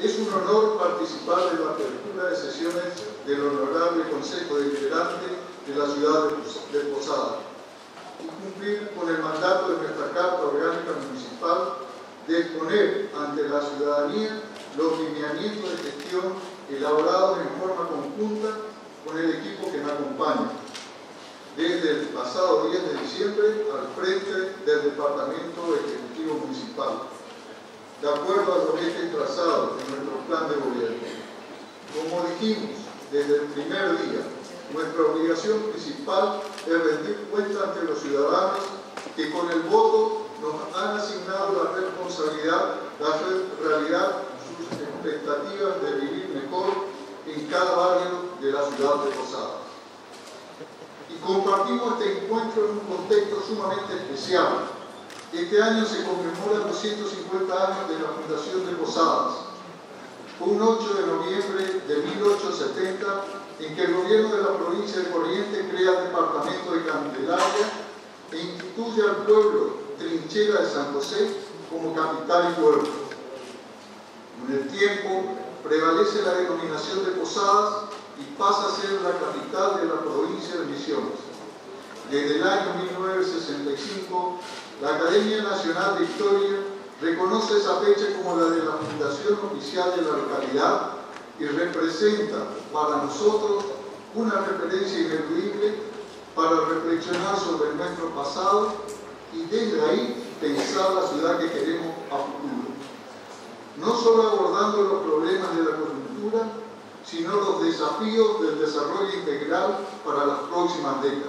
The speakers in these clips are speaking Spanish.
Es un honor participar en la apertura de sesiones del Honorable Consejo Deliberante de la ciudad de Posadas y cumplir con el mandato de nuestra Carta Orgánica Municipal de exponer ante la ciudadanía los lineamientos de gestión elaborados en forma conjunta con el equipo que me acompaña, desde el pasado 10 de diciembre al frente del Departamento Ejecutivo Municipal, de acuerdo a los ejes trazados en nuestro plan de gobierno. Como dijimos desde el primer día, nuestra obligación principal es rendir cuenta ante los ciudadanos que con el voto nos han asignado la responsabilidad de hacer realidad sus expectativas de vivir mejor en cada barrio de la ciudad de Posadas. Y compartimos este encuentro en un contexto sumamente especial. Este año se conmemoran los 150 años de la fundación de Posadas. Fue un 8 de noviembre de 1870 en que el gobierno de la provincia de Corrientes crea el departamento de Candelaria e instituye al pueblo Trinchera de San José como capital y pueblo. Con el tiempo prevalece la denominación de Posadas y pasa a ser la capital de la provincia de Misiones. Desde el año 1965, la Academia Nacional de Historia reconoce esa fecha como la de la fundación oficial de la localidad y representa para nosotros una referencia ineludible para reflexionar sobre nuestro pasado y desde ahí pensar la ciudad que queremos a futuro. No solo abordando los problemas de la coyuntura, sino los desafíos del desarrollo integral para las próximas décadas.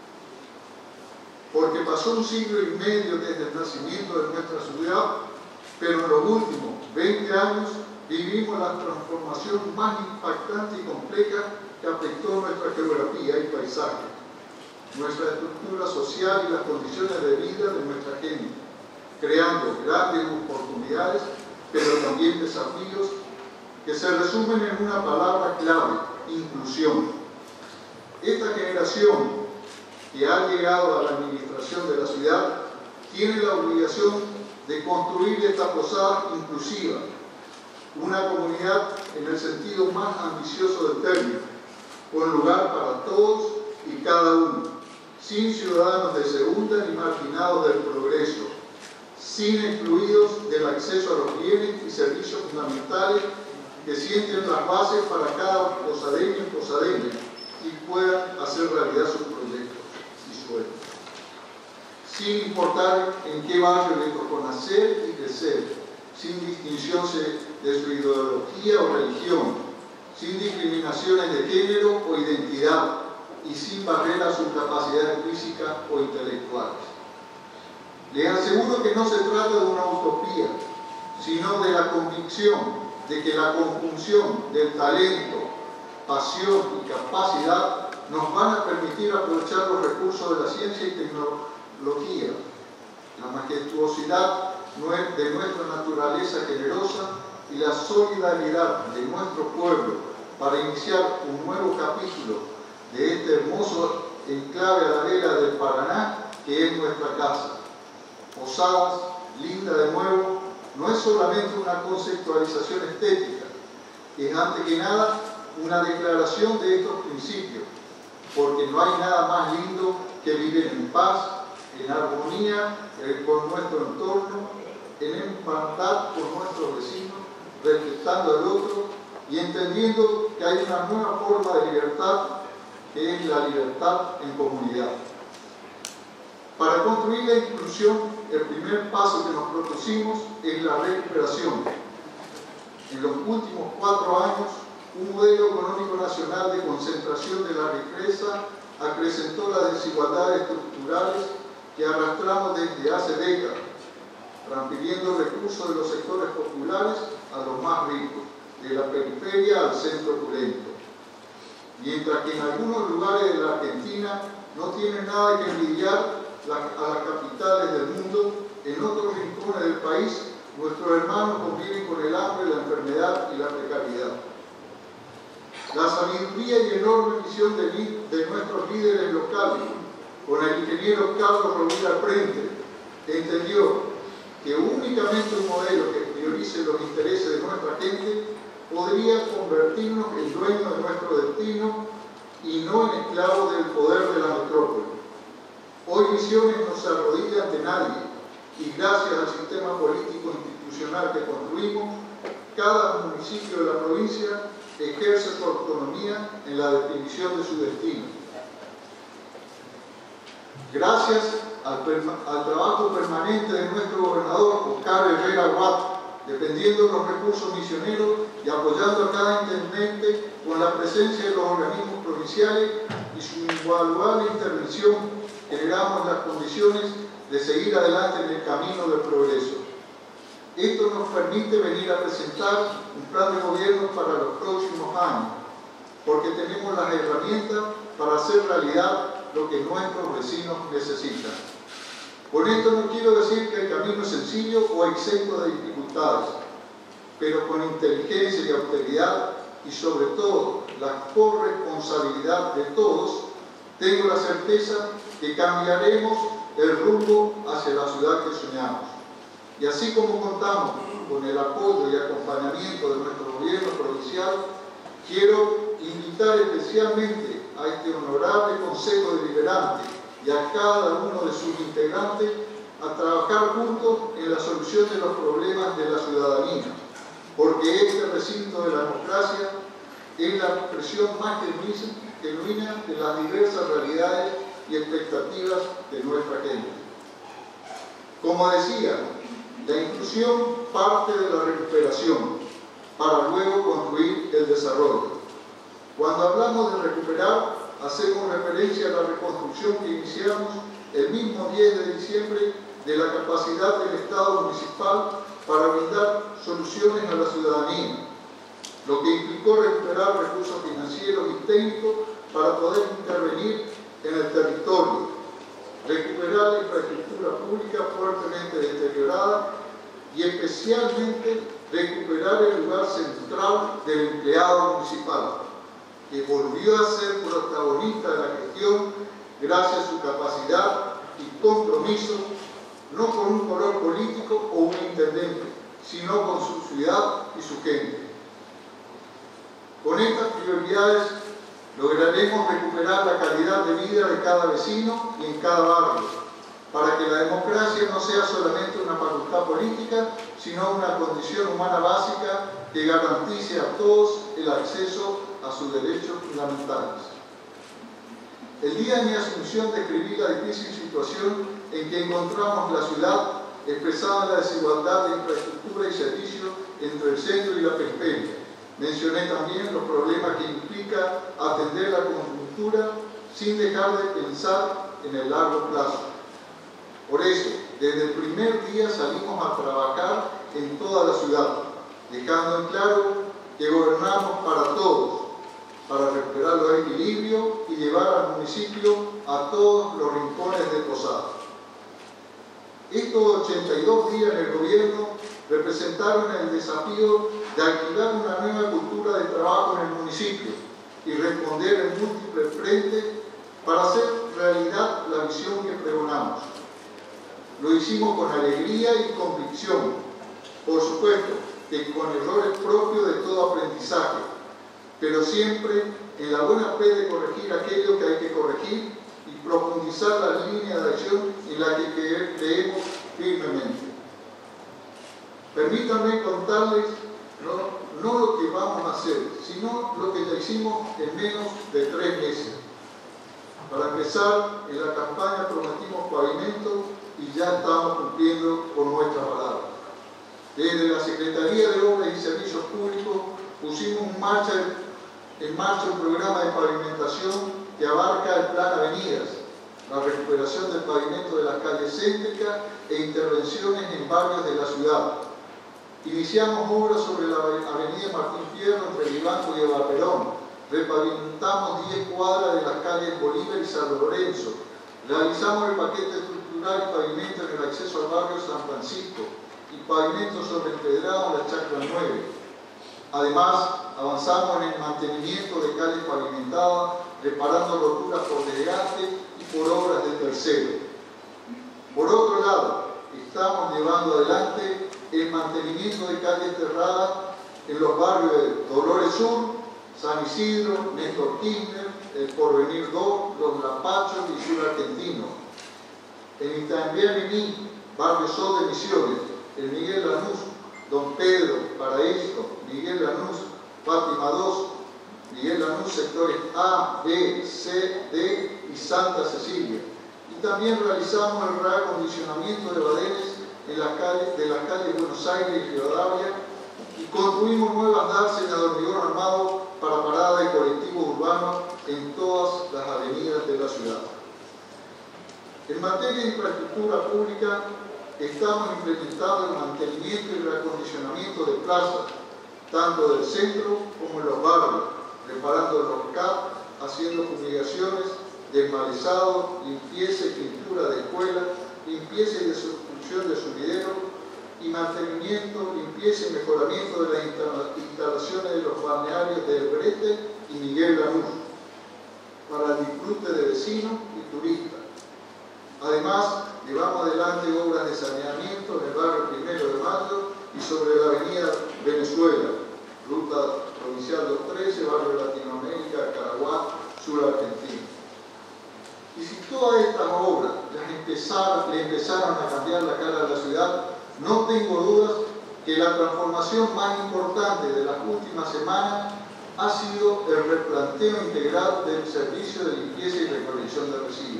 Porque pasó un siglo y medio desde el nacimiento de nuestra ciudad, pero en los últimos 20 años vivimos la transformación más impactante y compleja que afectó nuestra geografía y paisaje, nuestra estructura social y las condiciones de vida de nuestra gente, creando grandes oportunidades, pero también desafíos que se resumen en una palabra clave: inclusión. Esta generación que ha llegado a la administración de la ciudad tiene la obligación de construir esta Posada inclusiva, una comunidad en el sentido más ambicioso del término, con lugar para todos y cada uno, sin ciudadanos de segunda ni marginados del progreso, sin excluidos del acceso a los bienes y servicios fundamentales que sienten las bases para cada posadeño y posadeña y puedan hacer realidad sus proyectos y sueños. Sin importar en qué barrio le tocó nacer y crecer, sin distinción de su ideología o religión, sin discriminaciones de género o identidad y sin barreras a sus capacidades físicas o intelectuales. Les aseguro que no se trata de una utopía, sino de la convicción de que la conjunción del talento, pasión y capacidad nos van a permitir aprovechar los recursos de la ciencia y tecnología, la majestuosidad de nuestra naturaleza generosa y la solidaridad de nuestro pueblo para iniciar un nuevo capítulo de este hermoso enclave a la vera del Paraná que es nuestra casa. Posadas, linda de nuevo, no es solamente una conceptualización estética, es antes que nada una declaración de estos principios, porque no hay nada más lindo que vivir en paz, en armonía con nuestro entorno, en hermandad con nuestros vecinos, respetando al otro y entendiendo que hay una nueva forma de libertad, que es la libertad en comunidad. Para construir la inclusión, el primer paso que nos propusimos es la recuperación. En los últimos 4 años, un modelo económico nacional de concentración de la riqueza acrecentó las desigualdades estructurales que arrastramos desde hace décadas, transfiriendo recursos de los sectores populares a los más ricos, de la periferia al centro opulento. Mientras que en algunos lugares de la Argentina no tienen nada que envidiar a las capitales del mundo, en otros rincones del país nuestros hermanos conviven con el hambre, la enfermedad y la precariedad. La sabiduría y enorme visión de nuestros líderes locales, con el ingeniero Carlos Rovira al frente, entendió que únicamente un modelo que priorice los intereses de nuestra gente, podría convertirnos en dueños de nuestro destino y no en esclavos del poder de la metrópoli. Hoy Misiones no se arrodilla ante nadie y gracias al sistema político institucional que construimos, cada municipio de la provincia ejerce su autonomía en la definición de su destino. Gracias al trabajo permanente de nuestro gobernador Oscar Herrera Watt, dependiendo de los recursos misioneros y apoyando a cada intendente con la presencia de los organismos provinciales y su invaluable intervención, generamos las condiciones de seguir adelante en el camino del progreso. Esto nos permite venir a presentar un plan de gobierno para los próximos años, porque tenemos las herramientas para hacer realidad lo que nuestros vecinos necesitan. Con esto no quiero decir que el camino es sencillo o exento de dificultades, pero con inteligencia y austeridad y sobre todo la corresponsabilidad de todos, tengo la certeza que cambiaremos el rumbo hacia la ciudad que soñamos. Y así como contamos con el apoyo y acompañamiento de nuestro gobierno provincial, quiero invitar especialmente a este honorable Consejo Deliberante y a cada uno de sus integrantes a trabajar juntos en la solución de los problemas de la ciudadanía, porque este recinto de la democracia es la expresión más genuina de las diversas realidades y expectativas de nuestra gente. Como decía, la inclusión parte de la recuperación para luego construir el desarrollo. Cuando hablamos de recuperar, hacemos referencia a la reconstrucción que iniciamos el mismo 10 de diciembre de la capacidad del Estado municipal para brindar soluciones a la ciudadanía, lo que implicó recuperar recursos financieros y técnicos para poder intervenir en el territorio, recuperar la infraestructura pública fuertemente deteriorada y especialmente recuperar el lugar central del empleado municipal, que volvió a ser protagonista de la gestión gracias a su capacidad y compromiso, no con un color político o un intendente, sino con su ciudad y su gente. Con estas prioridades lograremos recuperar la calidad de vida de cada vecino y en cada barrio, para que la democracia no sea solamente una facultad política, sino una condición humana básica que garantice a todos el acceso a sus derechos fundamentales. El día de mi asunción describí la difícil situación en que encontramos la ciudad expresada en la desigualdad de infraestructura y servicios entre el centro y la periferia. Mencioné también los problemas que implica atender la coyuntura sin dejar de pensar en el largo plazo. Por eso, desde el primer día salimos a trabajar en toda la ciudad, dejando en claro que gobernamos para todos, para recuperar los equilibrios y llevar al municipio a todos los rincones de Posada. Estos 82 días en el gobierno representaron el desafío de activar una nueva cultura de trabajo en el municipio y responder en múltiples frentes para hacer realidad la visión que pregonamos. Lo hicimos con alegría y convicción, por supuesto que con errores propios de todo aprendizaje, pero siempre en la buena fe de corregir aquello que hay que corregir y profundizar la línea de acción en la que creemos firmemente. Permítanme contarles no lo que vamos a hacer, sino lo que ya hicimos en menos de 3 meses. Para empezar, en la campaña prometimos pavimento y ya estamos cumpliendo con nuestra palabra. Desde la Secretaría de Obras y Servicios Públicos pusimos en marcha un programa de pavimentación que abarca el Plan Avenidas, la recuperación del pavimento de las calles céntricas e intervenciones en barrios de la ciudad. Iniciamos obras sobre la avenida Martín Fierro entre Vivanco y Eva Perón. Repavimentamos 10 cuadras de las calles Bolívar y San Lorenzo. Realizamos el paquete estructural y pavimento en el acceso al barrio San Francisco y pavimento sobre el Pedrado en la Chacra 9. Además, avanzamos en el mantenimiento de calles pavimentadas, reparando roturas por desgaste y por obras de tercero. Por otro lado, estamos llevando adelante el mantenimiento de calles cerradas en los barrios de Dolores Sur, San Isidro, Néstor Kirchner, El Porvenir 2, Los Lapachos y Sur Argentino. En Itambéani, Barrio Sol de Misiones, el Miguel Lanús, Don Pedro, Paraíso, Miguel Lanús, Fátima 2, Miguel Lanús, sectores A, B, C, D y Santa Cecilia. Y también realizamos el reacondicionamiento de badenes de las calles Buenos Aires y Rivadavia y construimos nuevas dársenas de hormigón armado para parada de colectivos urbanos en todas las avenidas de la ciudad. En materia de infraestructura pública, estamos implementando el mantenimiento y reacondicionamiento de plazas, tanto del centro como en los barrios, reparando los CAP, haciendo fumigaciones, desmalezado, limpieza y pintura de escuelas, limpieza y desobstrucción de sumideros y mantenimiento, limpieza y mejoramiento de las instalaciones de los balnearios de El Brete y Miguel Lanús, para el disfrute de vecinos y turistas. Además, llevamos adelante obras de saneamiento en el barrio 1 de Mayo y sobre la avenida Venezuela, ruta provincial 213, barrio Latinoamérica, Caraguá, sur argentino. Y si todas estas obras le empezaron a cambiar la cara a la ciudad, no tengo dudas que la transformación más importante de las últimas semanas ha sido el replanteo integral del servicio de limpieza y recolección de residuos.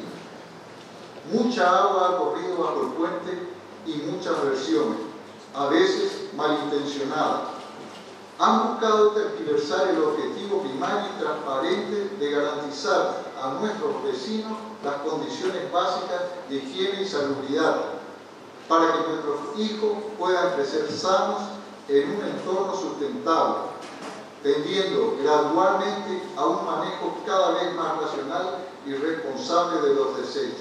Mucha agua ha corrido bajo el puente y muchas versiones, a veces malintencionadas, han buscado tergiversar el objetivo primario y transparente de garantizar a nuestros vecinos las condiciones básicas de higiene y salubridad, para que nuestros hijos puedan crecer sanos en un entorno sustentable, tendiendo gradualmente a un manejo cada vez más racional y responsable de los desechos.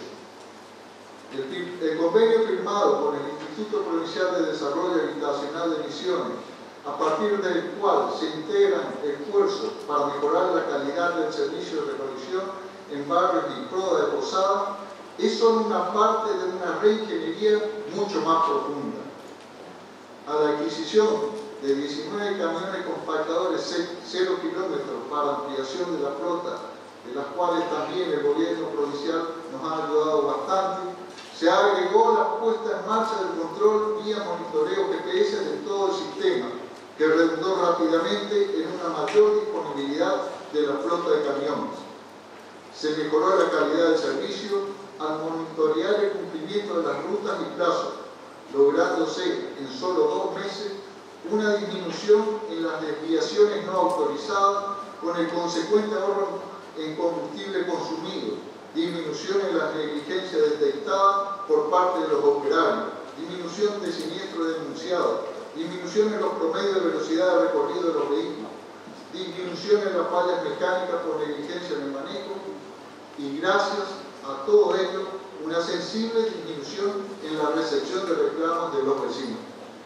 El convenio firmado por el Instituto Provincial de Desarrollo Habitacional de Misiones, a partir del cual se integran esfuerzos para mejorar la calidad del servicio de recolección en barrios y proa de Posada, es solo una parte de una reingeniería mucho más profunda. A la adquisición de 19 camiones compactadores 0 kilómetros para ampliación de la flota, de las cuales también el gobierno provincial nos ha ayudado bastante, se agregó la puesta en marcha del control vía monitoreo GPS de todo el sistema, que redundó rápidamente en una mayor disponibilidad de la flota de camiones. Se mejoró la calidad del servicio al monitorear el cumplimiento de las rutas y plazos, lográndose en solo 2 meses una disminución en las desviaciones no autorizadas, con el consecuente ahorro en combustible consumido, disminución en las negligencias detectadas por parte de los operarios, disminución de siniestros denunciados, disminución en los promedios de velocidad de recorrido de los vehículos, disminución en las fallas mecánicas por negligencia en el manejo y, gracias a todo ello, una sensible disminución en la recepción de reclamos de los vecinos.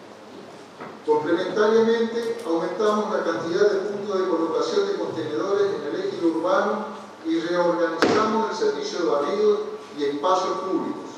Complementariamente, aumentamos la cantidad de puntos de colocación de contenedores en el eje urbano y reorganizamos el servicio de barrido y espacios públicos,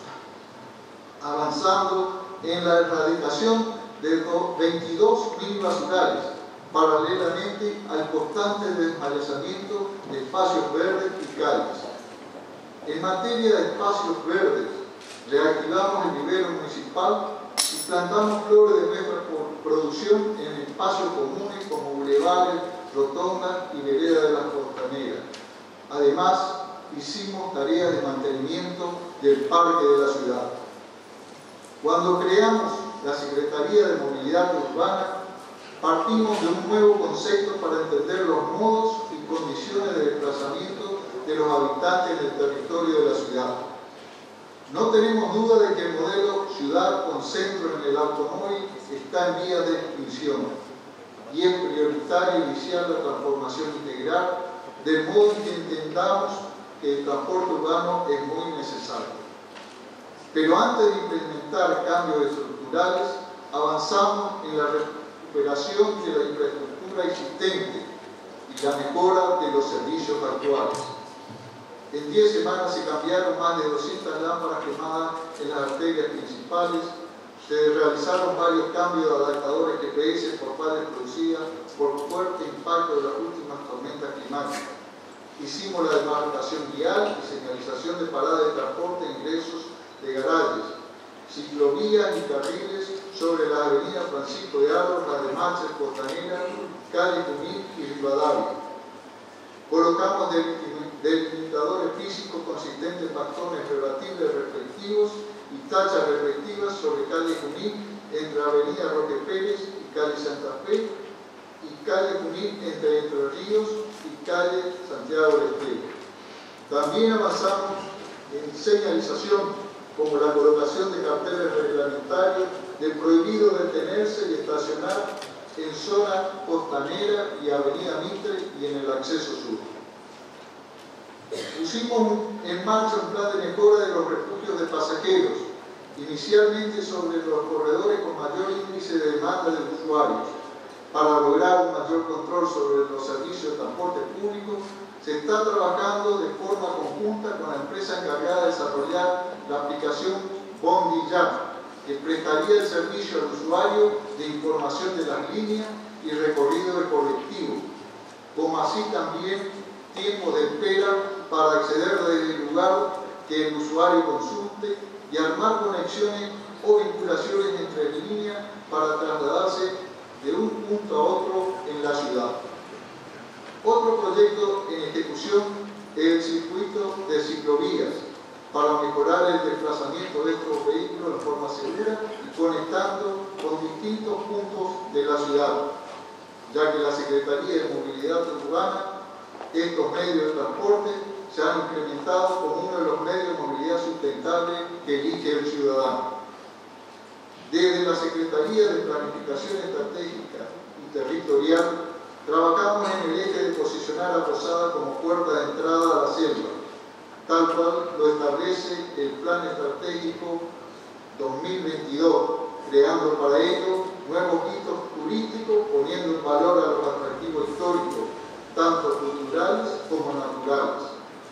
avanzando en la erradicación de 22 minibasurales, paralelamente al constante desmalezamiento de espacios verdes y calles. En materia de espacios verdes, reactivamos el vivero municipal y plantamos flores de nuestra producción en espacios comunes como bulevares, rotondas y veredas de las costaneras. Además, hicimos tareas de mantenimiento del parque de la ciudad. Cuando creamos la Secretaría de Movilidad Urbana, partimos de un nuevo concepto para entender los modos y condiciones de desplazamiento de los habitantes del territorio de la ciudad. No tenemos duda de que el modelo ciudad con centro en el automóvil está en vías de extinción y es prioritario iniciar la transformación integral, de modo que entendamos que el transporte urbano es muy necesario. Pero antes de implementar cambios estructurales, avanzamos en la recuperación de la infraestructura existente y la mejora de los servicios actuales. En 10 semanas se cambiaron más de 200 lámparas quemadas en las arterias principales, Se realizaron varios cambios de adaptadores GPS por fallas producidas por fuerte impacto de las últimas tormentas climáticas. Hicimos la demarcación vial y señalización de paradas de transporte e ingresos de garajes, ciclovías y carriles sobre la avenida Francisco de Arros, la de Manchas, Costanera, calle Junín y Rivadavia. Colocamos delimitadores físicos consistentes en bastones rebatibles respectivos y tachas respectivas sobre calle Junín entre avenida Roque Pérez y calle Santa Fe y calle Junín entre Ríos y calle Santiago del Estero. También avanzamos en señalización, como la colocación de carteles reglamentarios de prohibido detenerse y estacionar en zona costanera y avenida Mitre y en el acceso sur. Pusimos en marcha un plan de mejora de los refugios de pasajeros, inicialmente sobre los corredores con mayor índice de demanda de usuarios. Para lograr un mayor control sobre los servicios de transporte público, se está trabajando de forma conjunta con la empresa encargada de desarrollar la aplicación Bondi Ya, que prestaría el servicio al usuario de información de las líneas y recorrido de colectivo, como así también tiempos de espera para acceder desde el lugar que el usuario consulte y armar conexiones o vinculaciones entre líneas para trasladarse de un punto a otro en la ciudad. Otro proyecto en ejecución es el circuito de ciclovías para mejorar el desplazamiento de estos vehículos de forma segura y conectando con distintos puntos de la ciudad, ya que la Secretaría de Movilidad Urbana, estos medios de transporte se han implementado como uno de los medios de movilidad sustentable que elige el ciudadano. Desde la Secretaría de Planificación Estratégica y Territorial, trabajamos en el eje de posicionar a Posada como puerta de entrada a la selva, tal cual lo establece el Plan Estratégico 2022, creando para ello nuevos hitos turísticos, poniendo en valor a los atractivos históricos, tanto culturales como naturales.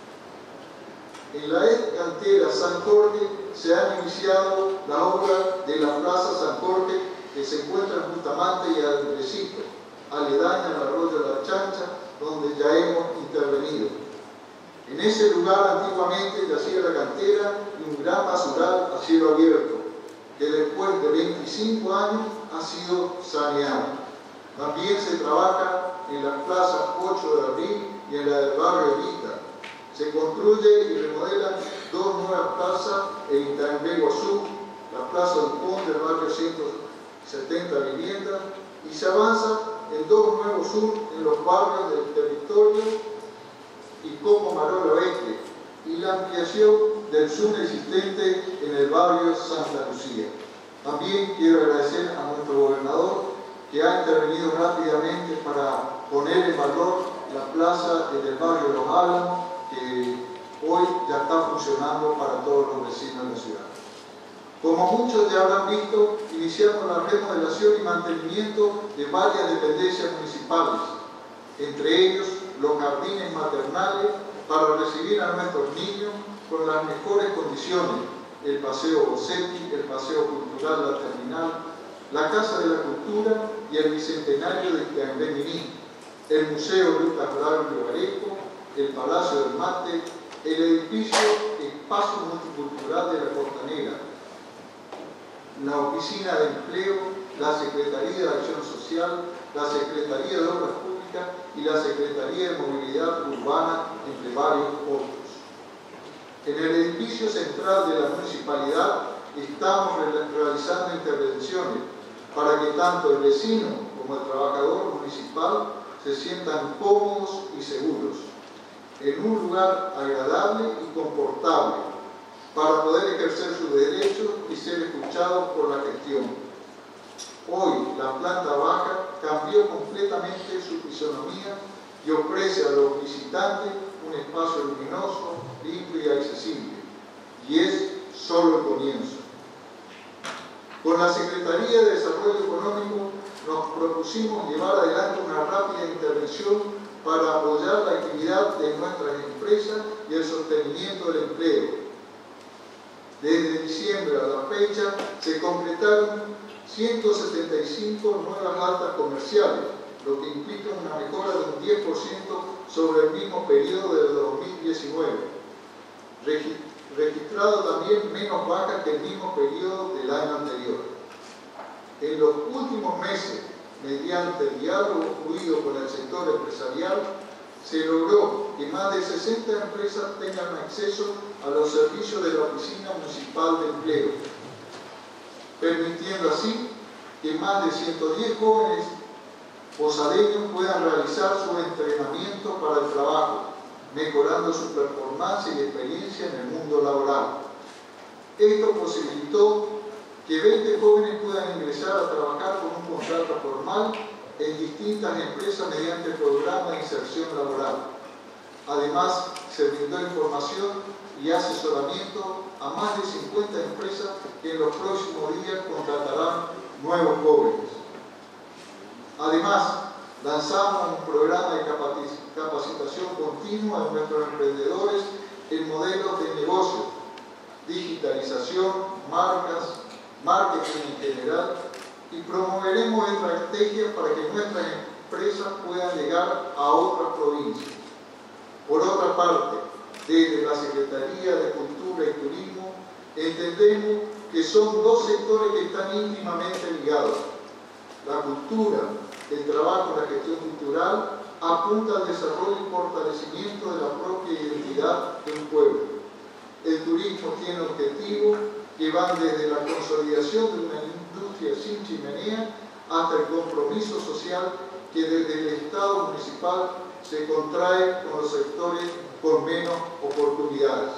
En la ex cantera San Jorge se han iniciado las obras de la Plaza San Jorge, que se encuentra en Bustamante y Andresito, aledaña al arroyo de la Chancha, donde ya hemos intervenido. En ese lugar antiguamente yacía la cantera y un gran basural a cielo abierto, que después de 25 años ha sido saneado. También se trabaja en las plazas 8 de Abril y en la del barrio Evita. Se construye y remodelan dos nuevas plazas en Itaembé Sur, la Plaza Dupont del barrio 170 viviendas, y se avanza en dos nuevos sur en los barrios del territorio y Coco Marola Oeste, y la ampliación del sur existente en el barrio Santa Lucía. También quiero agradecer a nuestro gobernador, que ha intervenido rápidamente para poner en valor la plaza del barrio Los Álamos, que hoy ya está funcionando para todos los vecinos de la ciudad. Como muchos ya habrán visto, iniciamos la remodelación y mantenimiento de varias dependencias municipales, entre ellos los jardines maternales, para recibir a nuestros niños con las mejores condiciones, el Paseo Bossetti, el Paseo Cultural La Terminal, la Casa de la Cultura y el Bicentenario de Itaembé Miní, el Museo Lucas Braulio Varejo, el Palacio del Mate, el edificio Espacio Multicultural de la Costanera, la Oficina de Empleo, la Secretaría de Acción Social, la Secretaría de Obras Públicas y la Secretaría de Movilidad Urbana, entre varios otros. En el edificio central de la municipalidad estamos realizando intervenciones para que tanto el vecino como el trabajador municipal se sientan cómodos y seguros, en un lugar agradable y confortable, para poder ejercer sus derechos y ser escuchados por la gestión. Hoy la planta baja cambió completamente su fisonomía y ofrece a los visitantes un espacio luminoso, limpio y accesible, y es solo el comienzo. Con la Secretaría de Desarrollo Económico nos propusimos llevar adelante una rápida intervención para apoyar la actividad de nuestras empresas y el sostenimiento del empleo. Desde diciembre a la fecha se completaron 175 nuevas altas comerciales, lo que implica una mejora de un 10% sobre el mismo periodo del 2019, registrado también menos bajas que el mismo periodo del año anterior. En los últimos meses, mediante el diálogo fluido con el sector empresarial, se logró que más de 60 empresas tengan acceso a los servicios de la Oficina Municipal de Empleo, permitiendo así que más de 110 jóvenes posadeños puedan realizar su entrenamiento para el trabajo, mejorando su performance y experiencia en el mundo laboral. Esto posibilitó que 20 jóvenes puedan ingresar a trabajar con un contrato formal en distintas empresas mediante el programa de inserción laboral. Además, se brindó información y asesoramiento a más de 50 empresas que en los próximos días contratarán nuevos jóvenes. Además, lanzamos un programa de capacitación continua de nuestros emprendedores en modelos de negocio, digitalización, marcas, marketing en general, y promoveremos estrategias para que nuestras empresas puedan llegar a otras provincias. Por otra parte, desde la Secretaría de Cultura y Turismo, entendemos que son dos sectores que están íntimamente ligados. La cultura, el trabajo y la gestión cultural apunta al desarrollo y fortalecimiento de la propia identidad de un pueblo. El turismo tiene objetivos que van desde la consolidación de una industria sin chimenea hasta el compromiso social que desde el Estado municipal se contrae con los sectores con menos oportunidades.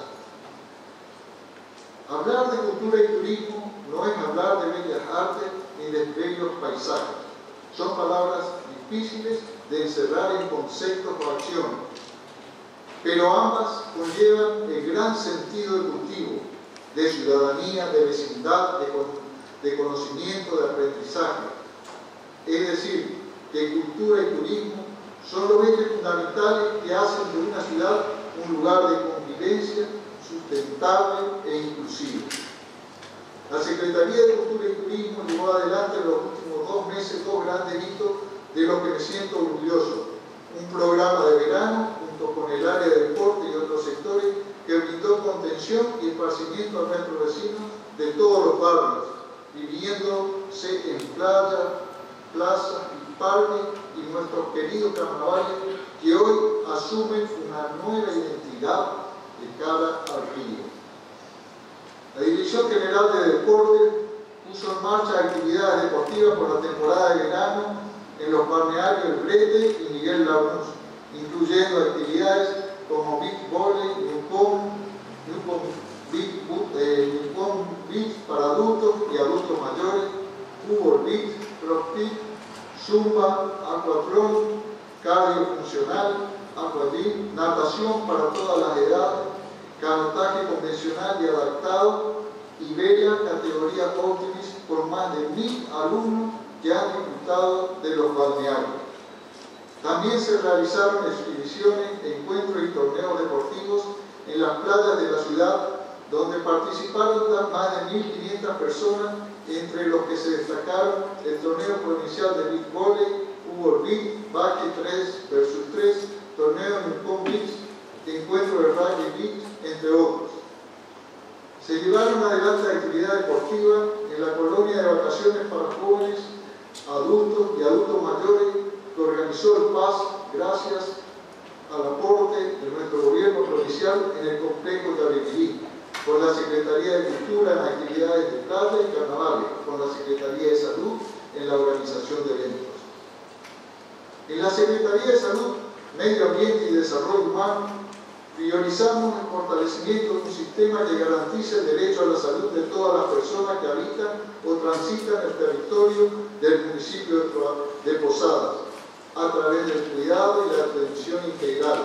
Hablar de cultura y turismo no es hablar de bellas artes ni de bellos paisajes. Son palabras difíciles de encerrar en conceptos o acciones, pero ambas conllevan el gran sentido de cultivo, de ciudadanía, de vecindad, de conocimiento, de aprendizaje. Es decir, que cultura y turismo son los ejes fundamentales que hacen de una ciudad un lugar de convivencia sustentable e inclusivo. La Secretaría de Cultura y Turismo llevó adelante en los últimos 2 meses 2 grandes hitos de los que me siento orgulloso. Un programa de verano, junto con el área de deporte y otros sectores, que brindó contención y esparcimiento a nuestros vecinos de todos los barrios, viviéndose en playas, plazas y parques, y nuestros queridos carnavales que hoy asumen una nueva identidad de cara al río. La Dirección General de Deportes puso en marcha actividades deportivas por la temporada de verano en los balnearios El Brete y Miguel Laúnz, incluyendo actividades como beach volley, Newcomb Beach para adultos y adultos mayores, fútbol beach, crossfit, zumba, aquatron, cardio funcional, aquagym, natación para todas las edades, canotaje convencional y adaptado y vela categoría Optimis con más de 1000 alumnos que han disfrutado de los balnearios. También se realizaron exhibiciones, encuentros y torneos deportivos en las playas de la ciudad, donde participaron más de 1500 personas, entre los que se destacaron el torneo provincial de beach volley, fútbol beach, básquet 3 versus 3, torneo Newcomb Beach, encuentro de rugby beach, entre otros. Se llevaron adelante actividades deportivas en la colonia de vacaciones para jóvenes, adultos y adultos mayores que organizó el PAS gracias al aporte de nuestro gobierno provincial en el complejo de Arequirí, con la Secretaría de Cultura en actividades de playa y carnavales, con la Secretaría de Salud en la organización de eventos. En la Secretaría de Salud, Medio Ambiente y Desarrollo Humano, priorizamos el fortalecimiento de un sistema que garantice el derecho a la salud de todas las personas que habitan o transitan el territorio del municipio de Posadas, a través del cuidado y la atención integral.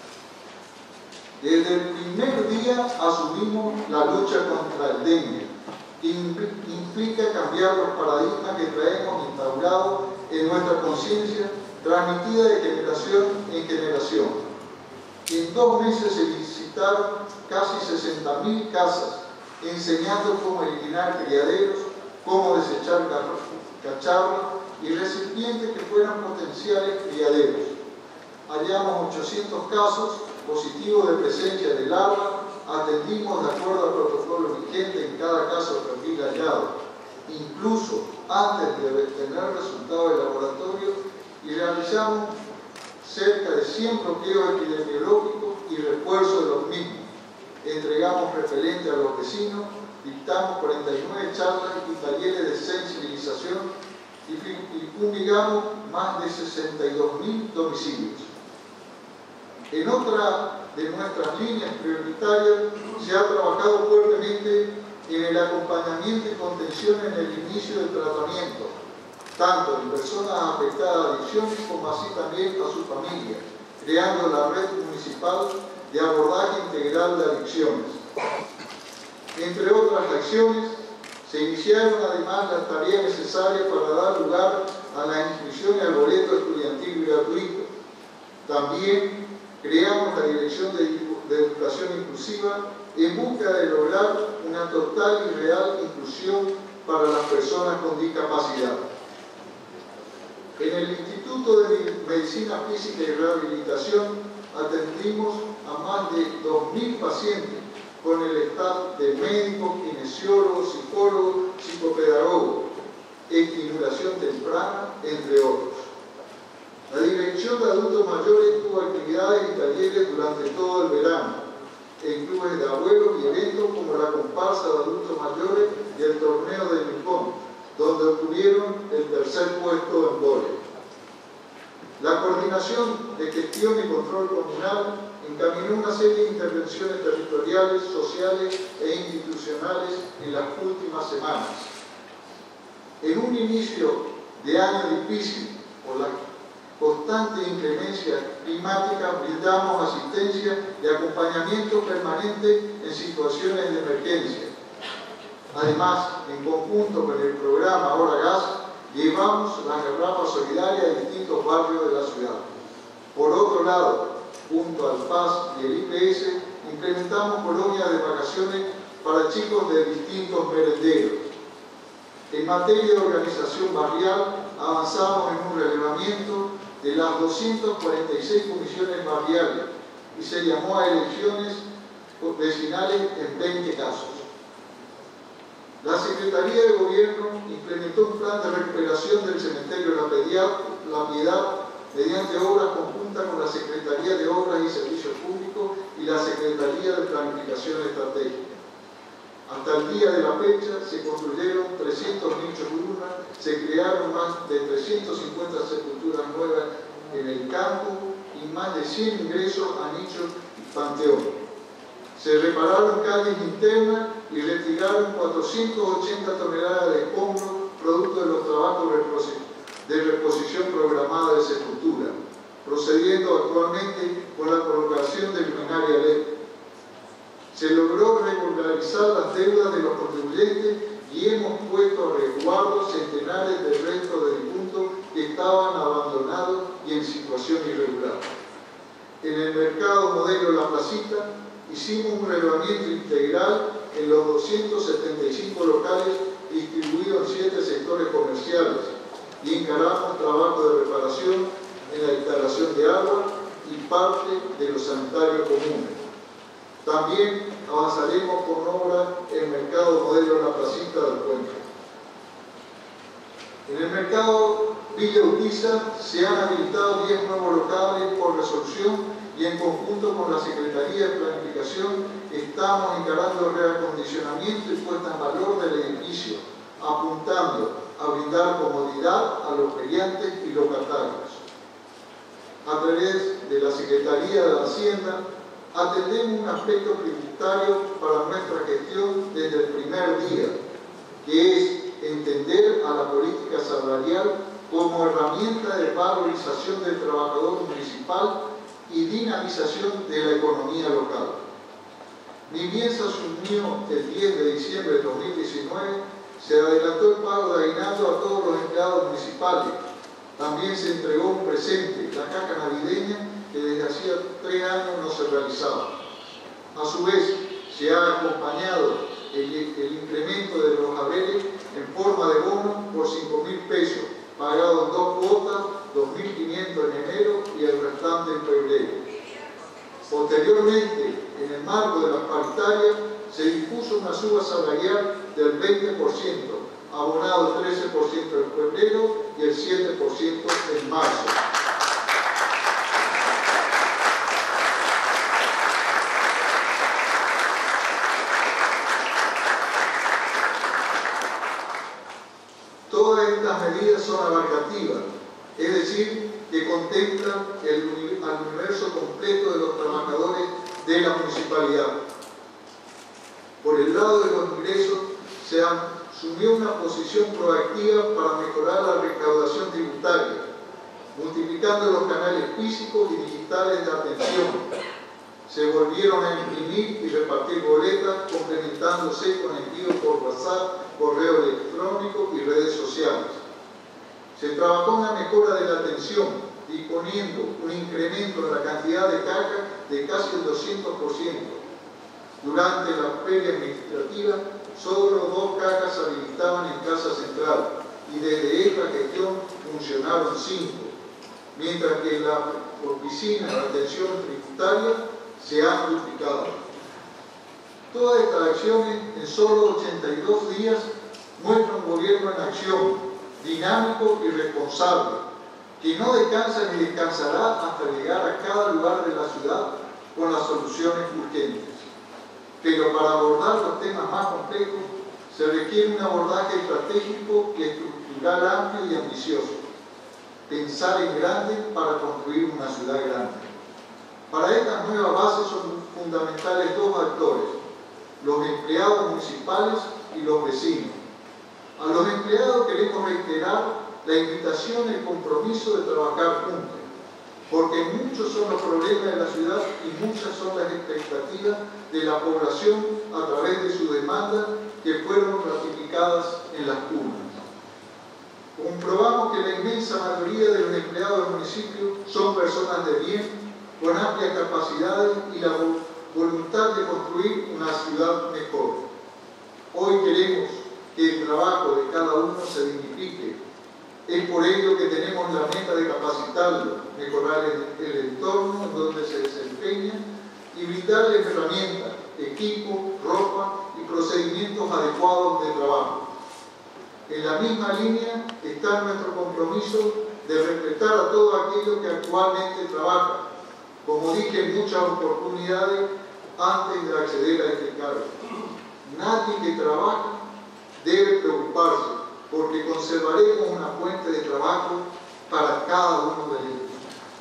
Desde el primer día asumimos la lucha contra el dengue, que implica cambiar los paradigmas que traemos instaurados en nuestra conciencia, transmitida de generación en generación. En 2 meses se visitaron casi 60.000 casas enseñando cómo eliminar criaderos, cómo desechar cacharros y recipientes que fueran potenciales criaderos. Hallamos 800 casos positivos de presencia de larva, atendimos de acuerdo al protocolo vigente en cada caso de perfil hallado, incluso antes de tener resultados de laboratorio, y realizamos cerca de 100 bloqueos epidemiológicos y refuerzo de los mismos. Entregamos repelente a los vecinos, dictamos 49 charlas y talleres de sensibilización y fumigamos más de 62.000 domicilios. En otra de nuestras líneas prioritarias se ha trabajado fuertemente en el acompañamiento y contención en el inicio del tratamiento, tanto en personas afectadas de adicciones como así también a su familia, creando la red municipal de abordaje integral de adicciones. Entre otras acciones, se iniciaron además las tareas necesarias para dar lugar a la inscripción al boleto estudiantil gratuito. También creamos la Dirección de Educación Inclusiva en busca de lograr una total y real inclusión para las personas con discapacidad. En el Instituto de Medicina Física y Rehabilitación atendimos a más de 2.000 pacientes con el staff de médicos, kinesiólogos, psicólogos, psicopedagogos, estimulación temprana, entre otros. La Dirección de Adultos Mayores tuvo actividades y talleres durante todo el verano, en clubes de abuelos y eventos como la comparsa de adultos mayores y el torneo de Nippon, donde obtuvieron el tercer puesto en vóley. La Coordinación de Gestión y Control Comunal encaminó una serie de intervenciones territoriales, sociales e institucionales en las últimas semanas. En un inicio de año difícil por la constante inclemencia climática, brindamos asistencia y acompañamiento permanente en situaciones de emergencia. Además, en conjunto con el programa Ahora Gas, llevamos la garrafa solidaria a distintos barrios de la ciudad. Por otro lado, junto al PAS y el IPS, implementamos colonias de vacaciones para chicos de distintos merenderos. En materia de organización barrial, avanzamos en un relevamiento de las 246 comisiones barriales y se llamó a elecciones vecinales en 20 casos. La Secretaría de Gobierno implementó un plan de recuperación del cementerio La Piedad mediante obras conjuntas con la Secretaría de Obras y Servicios Públicos y la Secretaría de Planificación Estratégica. Hasta el día de la fecha se construyeron 300 nichos de urna, se crearon más de 350 sepulturas nuevas en el campo y más de 100 ingresos a nichos y panteón. Se repararon calles internas y retiraron 480 toneladas de escombros producto de los trabajos de reposición programada de sepultura, procediendo actualmente con la colocación de luminaria LED. Se logró regularizar las deudas de los contribuyentes y hemos puesto a resguardo centenares de restos de difuntos que estaban abandonados y en situación irregular. En el mercado modelo La Placita hicimos un relevamiento integral en los 275 locales distribuidos en 7 sectores comerciales y encaramos trabajo de reparación en la instalación de agua y parte de los sanitarios comunes. También avanzaremos con obras en el mercado modelo La Placita del Puente. En el mercado Villa Urquiza se han habilitado 10 nuevos locales por resolución y en conjunto con la Secretaría de Planificación estamos encarando el reacondicionamiento y puesta en valor del edificio, apuntando a brindar comodidad a los feriantes y locatarios. A través de la Secretaría de la Hacienda atendemos un aspecto prioritario para nuestra gestión desde el primer día, que es entender a la política salarial como herramienta de valorización del trabajador municipal y dinamización de la economía local. Ni bien se asumió el 10 de diciembre de 2019, se adelantó el pago de aguinaldo a todos los empleados municipales. También se entregó un presente, la caja navideña, que desde hacía 3 años no se realizaba. A su vez, se ha acompañado el incremento de los haberes en forma de bono por 5.000 pesos, pagado en 2 cuotas, 2.500 en enero y el restante en febrero. Posteriormente, en el marco de las paritarias, se dispuso una suba salarial del 20%, abonado el 13% en febrero y el 7% en marzo. Todas estas medidas son abarcativas, es decir, que contemplan al universo completo de los trabajadores de la municipalidad. Por el lado de los ingresos, se asumió una posición proactiva para mejorar la recaudación tributaria, multiplicando los canales físicos y digitales de atención. Se volvieron a imprimir y repartir boletas, complementándose con envíos por WhatsApp, correo electrónico y redes sociales. Se trabajó en la mejora de la atención, disponiendo un incremento en la cantidad de cajas de casi el 200%. Durante la feria administrativa, solo 2 cajas se habilitaban en Casa Central y desde esta gestión funcionaron 5, mientras que las oficinas de atención tributaria se han duplicado. Todas estas acciones en solo 82 días muestran un gobierno en acción, dinámico y responsable, que no descansa ni descansará hasta llegar a cada lugar de la ciudad con las soluciones urgentes. Pero para abordar los temas más complejos se requiere un abordaje estratégico y estructural amplio y ambicioso. Pensar en grande para construir una ciudad grande. Para estas nuevas bases son fundamentales 2 actores, los empleados municipales y los vecinos. A los empleados queremos reiterar la invitación y el compromiso de trabajar juntos, porque muchos son los problemas de la ciudad y muchas son las expectativas de la población a través de sus demandas que fueron ratificadas en las urnas. Comprobamos que la inmensa mayoría de los empleados del municipio son personas de bien, con amplias capacidades y la voluntad de construir una ciudad mejor. Hoy queremos que el trabajo de cada uno se dignifique. Es por ello que tenemos la meta de capacitarlo, mejorar el entorno en donde se desempeña y brindarle herramientas, equipo, ropa y procedimientos adecuados de trabajo. En la misma línea está nuestro compromiso de respetar a todos aquellos que actualmente trabajan, como dije en muchas oportunidades antes de acceder a este cargo. Nadie que trabaja debe preocuparse, porque conservaremos una fuente de trabajo para cada uno de ellos.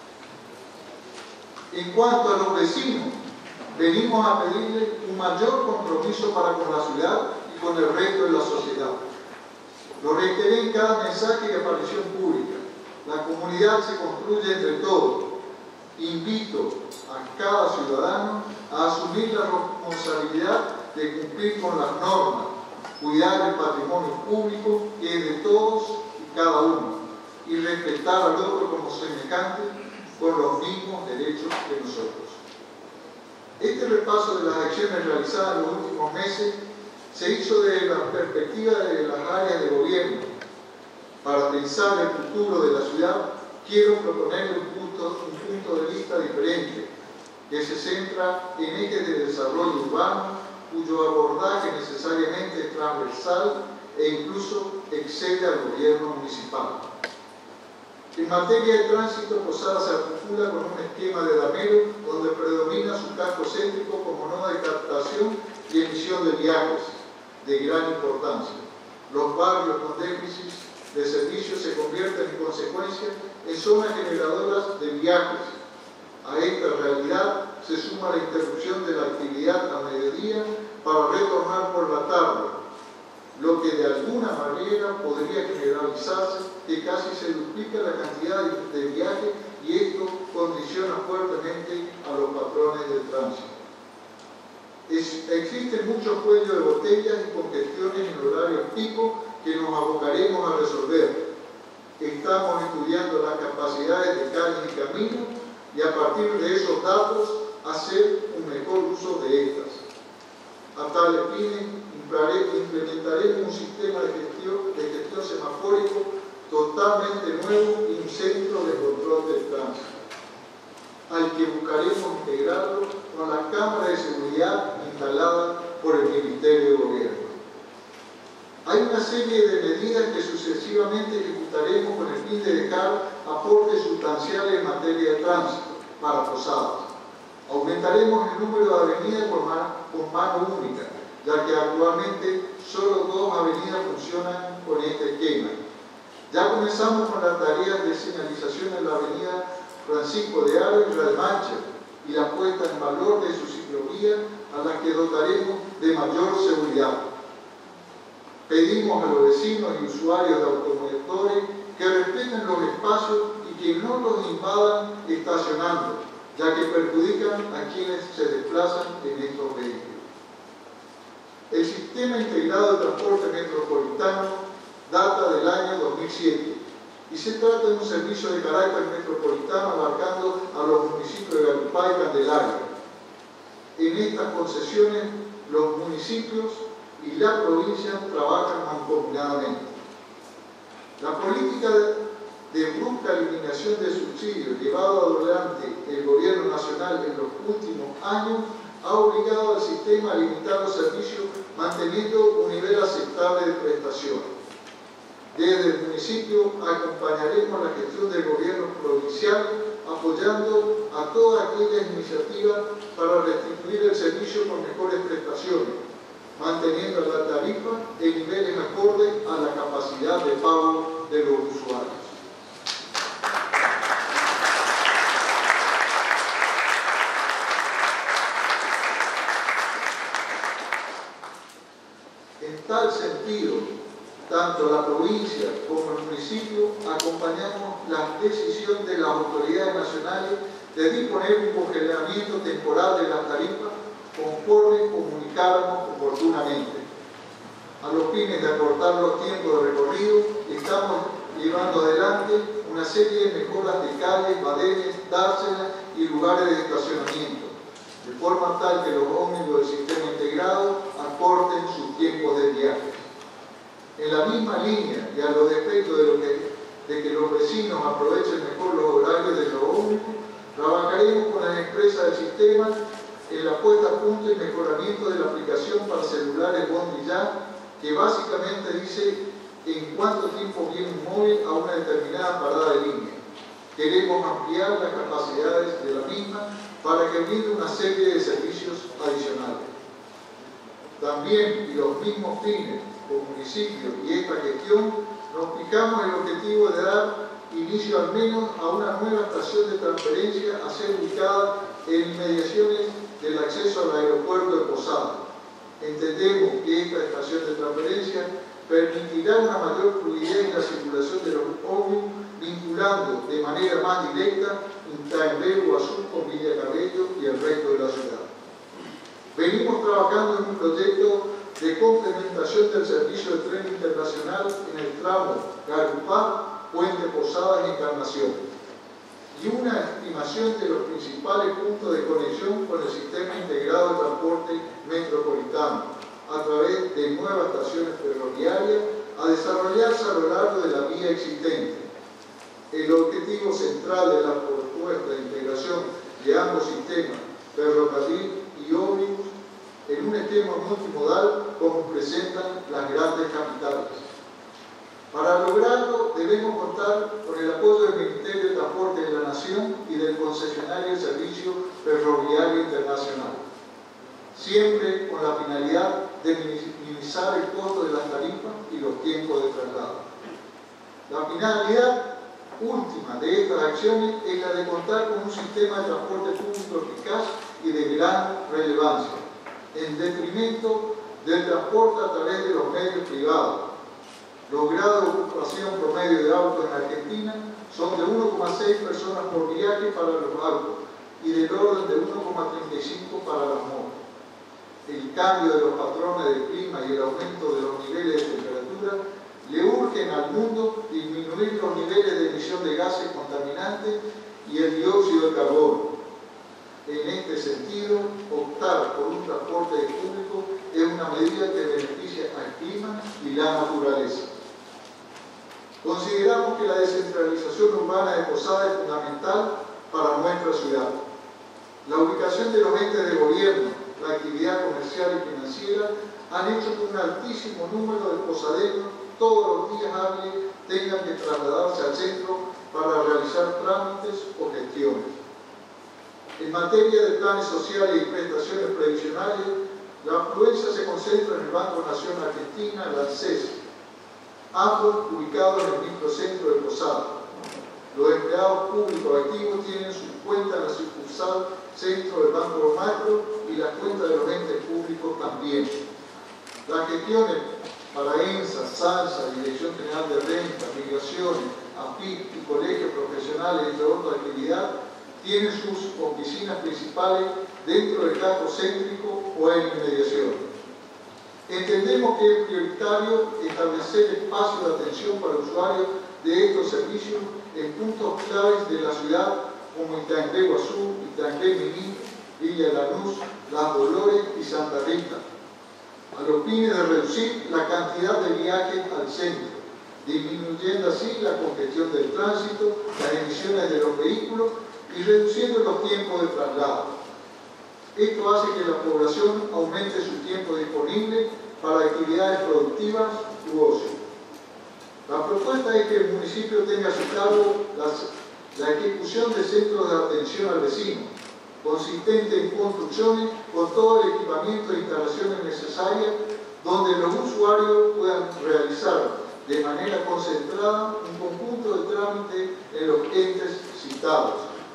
En cuanto a los vecinos, venimos a pedirles un mayor compromiso para con la ciudad y con el resto de la sociedad. Lo reiteré en cada mensaje de aparición pública. La comunidad se construye entre todos. Invito a cada ciudadano a asumir la responsabilidad de cumplir con las normas, cuidar el patrimonio público que es de todos y cada uno, y respetar al otro como semejante con los mismos derechos que nosotros. Este repaso de las acciones realizadas en los últimos meses se hizo desde la perspectiva de las áreas de gobierno. Para pensar el futuro de la ciudad, quiero proponerle un punto de vista diferente, que se centra en ejes de desarrollo urbano, cuyo abordaje necesariamente es transversal e incluso excede al gobierno municipal. En materia de tránsito, Posada se articula con un esquema de damero donde predomina su casco céntrico como nodo de captación y emisión de viajes de gran importancia. Los barrios con déficit de servicios se convierten en consecuencia en zonas generadoras de viajes. A esta realidad se suma la interrupción de la actividad a mediodía para retornar por la tarde, lo que de alguna manera podría generalizarse que casi se duplica la cantidad de viajes y esto condiciona fuertemente a los patrones del tránsito. Existen muchos cuellos de botellas y congestiones en horarios pico que nos abocaremos a resolver. Estamos estudiando las capacidades de calles y caminos y a partir de esos datos hacer un mejor uso de estas. A tales fines, implementaremos un sistema de gestión semafórico totalmente nuevo y un centro de control del tránsito, al que buscaremos integrarlo con la cámara de seguridad instalada por el Ministerio de Gobierno. Hay una serie de medidas que sucesivamente ejecutaremos con el fin de dejar aportes sustanciales en materia de tránsito para Posadas. Aumentaremos el número de avenidas con mano única, ya que actualmente solo 2 avenidas funcionan con este esquema. Ya comenzamos con las tareas de señalización en la avenida Francisco de Aro y Rademacher y la puesta en valor de su ciclovía, a las que dotaremos de mayor seguridad. Pedimos a los vecinos y usuarios de automotores que respeten los espacios y que no los invadan estacionando, ya que perjudican a quienes se desplazan en estos vehículos. El Sistema Integrado de Transporte Metropolitano data del año 2007 y se trata de un servicio de carácter metropolitano abarcando a los municipios de Galupá y Candelaria. En estas concesiones, los municipios y la provincia trabajan mancomunadamente. La política de brusca eliminación de subsidios llevado adelante el Gobierno Nacional en los últimos años ha obligado al sistema a limitar los servicios manteniendo un nivel aceptable de prestación. Desde el municipio acompañaremos la gestión del gobierno provincial apoyando a todas aquellas iniciativas para restituir el servicio con mejores prestaciones, manteniendo la tarifa en niveles acordes a la capacidad de pago de los usuarios. En tal sentido, tanto la provincia como el municipio acompañamos la decisión de las autoridades nacionales de disponer un congelamiento temporal de las tarifas conforme comunicáramos oportunamente. A los fines de acortar los tiempos de recorrido, estamos llevando adelante una serie de mejoras de calles, badenes, dársenas y lugares de estacionamiento, de forma tal que los ómnibus del sistema integrado acorten sus tiempos de viaje. En la misma línea y a los efectos de que los vecinos aprovechen mejor los horarios de los ómnibus, trabajaremos con las empresas del sistema en la puesta a punto y mejoramiento de la aplicación para celulares Bondi Ya, que básicamente dice en cuánto tiempo viene un móvil a una determinada parada de línea. Queremos ampliar las capacidades de la misma para que brinde una serie de servicios adicionales. También, y los mismos fines, como municipio y esta gestión, nos fijamos el objetivo de dar inicio al menos a una nueva estación de transferencia a ser ubicada en inmediaciones del acceso al aeropuerto de Posadas. Entendemos que esta estación de transferencia permitirá una mayor fluidez en la circulación de los ómnibus, vinculando de manera más directa Itaembé, Guazú con Villa Cabello y el resto de la ciudad. Venimos trabajando en un proyecto de complementación del servicio de tren internacional en el tramo Galupá, Puente Posadas y Encarnación, y una estimación de los principales puntos de conexión con el sistema integrado de transporte metropolitano a través de nuevas estaciones ferroviarias a desarrollarse a lo largo de la vía existente. El objetivo central de la propuesta de integración de ambos sistemas, ferrocarril y ómnibus, en un esquema multimodal como presentan las grandes capitales. Para lograrlo debemos contar con el apoyo del Ministerio de Transporte de la Nación y del concesionario de Servicio Ferroviario Internacional, siempre con la finalidad de minimizar el costo de las tarifas y los tiempos de traslado. La finalidad última de estas acciones es la de contar con un sistema de transporte público eficaz y de gran relevancia, en detrimento del transporte a través de los medios privados. Los grados de ocupación promedio de autos en Argentina son de 1,6 personas por viaje para los autos y del orden de 1,35 para las motos. El cambio de los patrones del clima y el aumento de los niveles de temperatura le urgen al mundo disminuir los niveles de emisión de gases contaminantes y el dióxido de carbono. En este sentido, optar por un transporte público es una medida que beneficia al clima y la naturaleza. Consideramos que la descentralización urbana de Posada es fundamental para nuestra ciudad. La ubicación de los entes de gobierno, la actividad comercial y financiera han hecho que un altísimo número de posadeños todos los días hábiles tengan que trasladarse al centro para realizar trámites o gestiones. En materia de planes sociales y prestaciones previsionales, la afluencia se concentra en el Banco Nación Argentina, el ANSES, ambos ubicados en el microcentro de Posada. Los empleados públicos activos tienen sus cuentas en la sucursal centro del Banco Macro y las cuentas de los entes públicos también. Las gestiones para ENSA, SALSA, Dirección General de Renta, Migraciones, AFIP y colegios profesionales, entre otras actividades, tienen sus oficinas principales dentro del casco céntrico o en inmediación. Entendemos que es prioritario establecer espacios de atención para usuarios de estos servicios en puntos claves de la ciudad como Itaengré Guazú, Itaengré Miní, Villa Lanús, Las Dolores y Santa Rita, a los fines de reducir la cantidad de viajes al centro, disminuyendo así la congestión del tránsito, las emisiones de los vehículos y reduciendo los tiempos de traslado. Esto hace que la población aumente su tiempo disponible para actividades productivas u ocio. La propuesta es que el municipio tenga a su cargo la ejecución de centros de atención al vecino, consistente en construcciones con todo el equipamiento e instalaciones necesarias, donde los usuarios puedan realizar de manera concentrada un conjunto de trámites en los entes citados.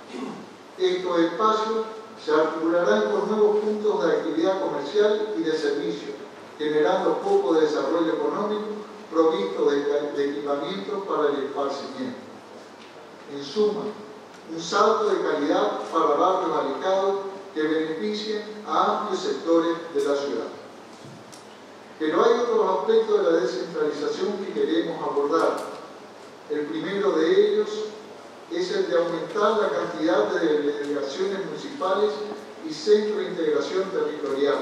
Estos espacios se articularán con nuevos puntos de actividad comercial y de servicio, generando foco de desarrollo económico provisto de equipamiento para el esparcimiento. En suma, un salto de calidad para barrios alejados que beneficien a amplios sectores de la ciudad. Pero hay otros aspectos de la descentralización que queremos abordar. El primero de ellos es el de aumentar la cantidad de delegaciones municipales y centros de integración territorial.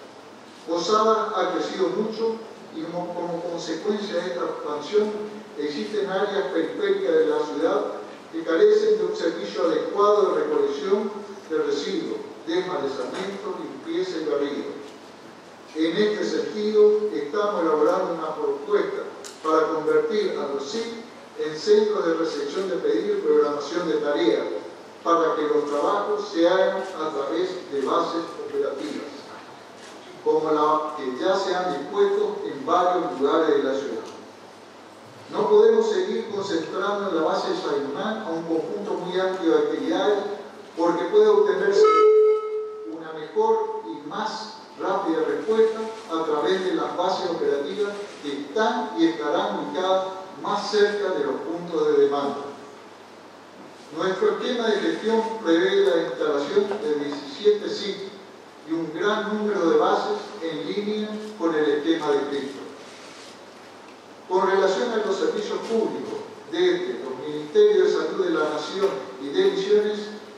Posada ha crecido mucho y como consecuencia de esta expansión existen áreas periféricas de la ciudad que carecen de un servicio adecuado de recolección de residuos, desmalezamiento, limpieza y barrido. En este sentido, estamos elaborando una propuesta para convertir a los SIC en centros de recepción de pedidos y programación de tareas, para que los trabajos se hagan a través de bases operativas, como la que ya se han dispuesto en varios lugares de la ciudad. No podemos seguir concentrando en la base hexagonal a un conjunto muy amplio de actividades, porque puede obtenerse una mejor y más rápida respuesta a través de las bases operativas que están y estarán ubicadas más cerca de los puntos de demanda. Nuestro esquema de gestión prevé la instalación de 17 sitios y un gran número de bases en línea con el esquema descrito. Con relación a los servicios públicos, desde los Ministerios de Salud de la Nación y de Misiones,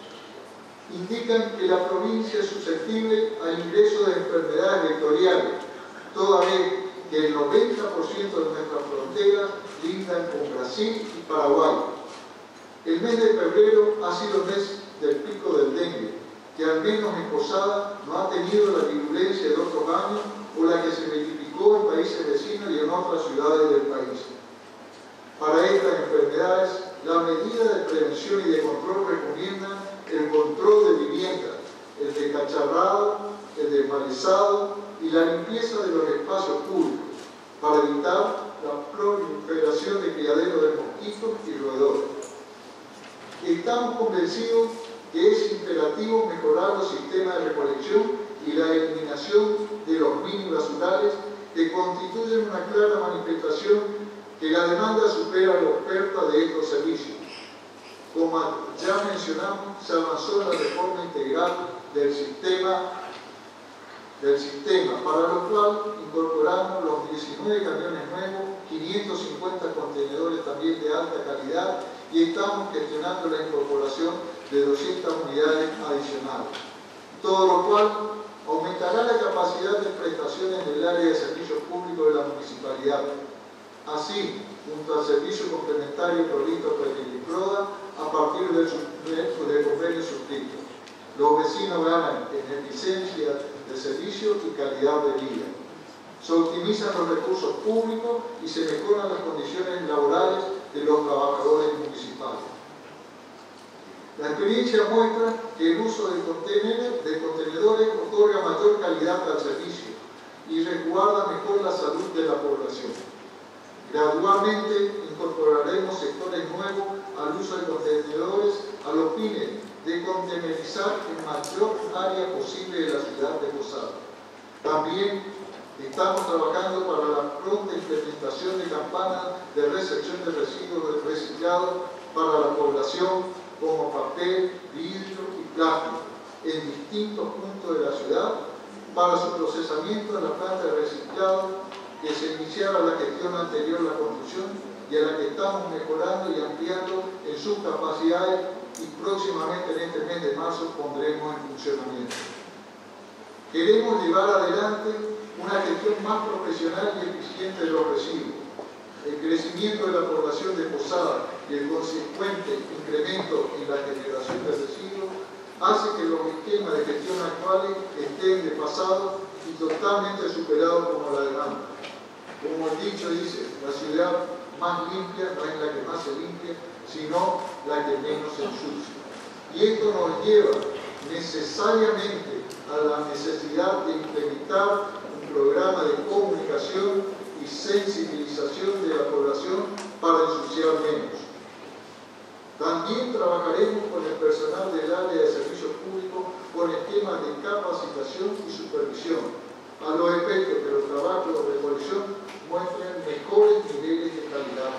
indican que la provincia es susceptible al ingreso de enfermedades vectoriales, toda vez que el 90% de nuestras fronteras lindan con Brasil y Paraguay. El mes de febrero ha sido el mes del pico del dengue, que al menos en Posada no ha tenido la virulencia de otros años o la que se verificó en países vecinos y en otras ciudades del país. Para estas enfermedades, las medidas de prevención y de control recomiendan el control de viviendas, el descacharrado, el desmalezado y la limpieza de los espacios públicos, para evitar la proliferación de criaderos de mosquitos y roedores. Estamos convencidos que es imperativo mejorar los sistemas de recolección y la eliminación de los mini basurales, que constituyen una clara manifestación que la demanda supera la oferta de estos servicios. Como ya mencionamos, se avanzó en la reforma integral del sistema, para lo cual incorporamos los 19 camiones nuevos, 550 contenedores también de alta calidad, y estamos gestionando la incorporación de 200 unidades adicionales. Todo lo cual Aumentará la capacidad de prestación en el área de servicios públicos de la municipalidad. Así, junto al servicio complementario provisto por el INCRODA, a partir del convenio suscrito, los vecinos ganan en eficiencia de servicio y calidad de vida. Se optimizan los recursos públicos y se mejoran las condiciones laborales de los trabajadores municipales. La experiencia muestra que el uso de contenedores otorga mayor calidad al servicio y resguarda mejor la salud de la población. Gradualmente incorporaremos sectores nuevos al uso de contenedores a los fines de contenerizar el mayor área posible de la ciudad de Posada. También estamos trabajando para la pronta implementación de campanas de recepción de residuos reciclados para la población, como papel, vidrio y plástico, en distintos puntos de la ciudad, para su procesamiento en la planta de reciclado que se iniciara la gestión anterior a la construcción y a la que estamos mejorando y ampliando en sus capacidades, y próximamente en este mes de marzo pondremos en funcionamiento. Queremos llevar adelante una gestión más profesional y eficiente de los residuos. El crecimiento de la población de Posada y el consecuente incremento en la generación de residuos hace que los esquemas de gestión actuales estén desfasados y totalmente superados como la demanda. Como el dicho dice, la ciudad más limpia no es la que más se limpia, sino la que menos se ensucia. Y esto nos lleva necesariamente a la necesidad de implementar un programa de comunicación y sensibilización de la población para ensuciar menos. También trabajaremos con el personal del área de servicios públicos con esquemas de capacitación y supervisión, a los efectos que los trabajos de recolección muestren mejores niveles de calidad.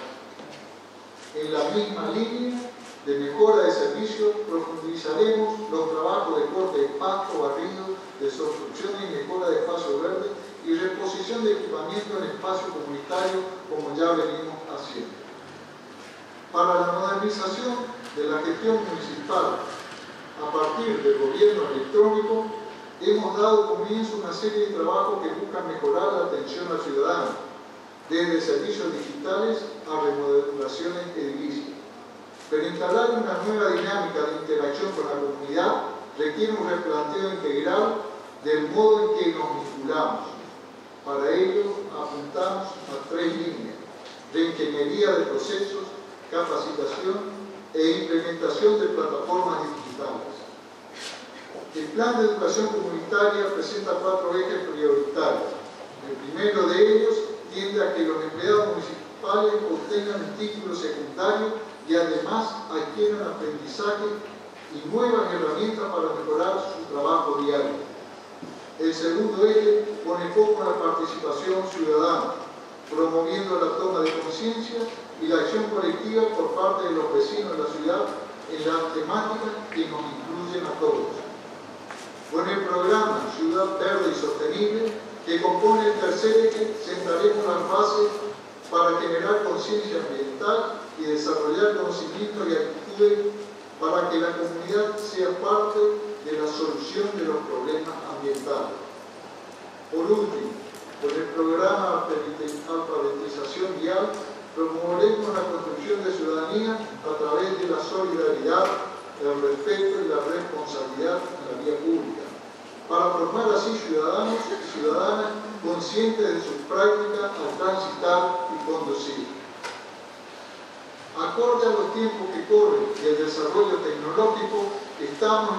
En la misma línea de mejora de servicios, profundizaremos los trabajos de corte de pasto, barrido, desobstrucción y mejora de espacio verde y reposición de equipamiento en espacio comunitario, como ya venimos haciendo. Para la modernización de la gestión municipal a partir del gobierno electrónico, hemos dado comienzo a una serie de trabajos que buscan mejorar la atención al ciudadano, desde servicios digitales a remodelaciones edilicias. Pero instalar una nueva dinámica de interacción con la comunidad requiere un replanteo integral del modo en que nos vinculamos. Para ello apuntamos a 3 líneas: de ingeniería de procesos, capacitación e implementación de plataformas digitales. El Plan de Educación Comunitaria presenta 4 ejes prioritarios. El primero de ellos tiende a que los empleados municipales obtengan un título secundario y además adquieran aprendizaje y nuevas herramientas para mejorar su trabajo diario. El segundo eje pone foco en la participación ciudadana, promoviendo la toma de conciencia y la acción colectiva por parte de los vecinos de la ciudad en las temáticas que nos incluyen a todos. Con el programa Ciudad Verde y Sostenible, que compone el tercer eje, sentaremos las bases para generar conciencia ambiental y desarrollar conocimientos y actitudes para que la comunidad sea parte de la solución de los problemas ambientales. Por último, con el programa Alfabetización Vial, promoveremos la construcción de ciudadanía a través de la solidaridad, el respeto y la responsabilidad en la vía pública, para formar así ciudadanos y ciudadanas conscientes de sus prácticas al transitar y conducir. Acorde a los tiempos que corren y el desarrollo tecnológico, estamos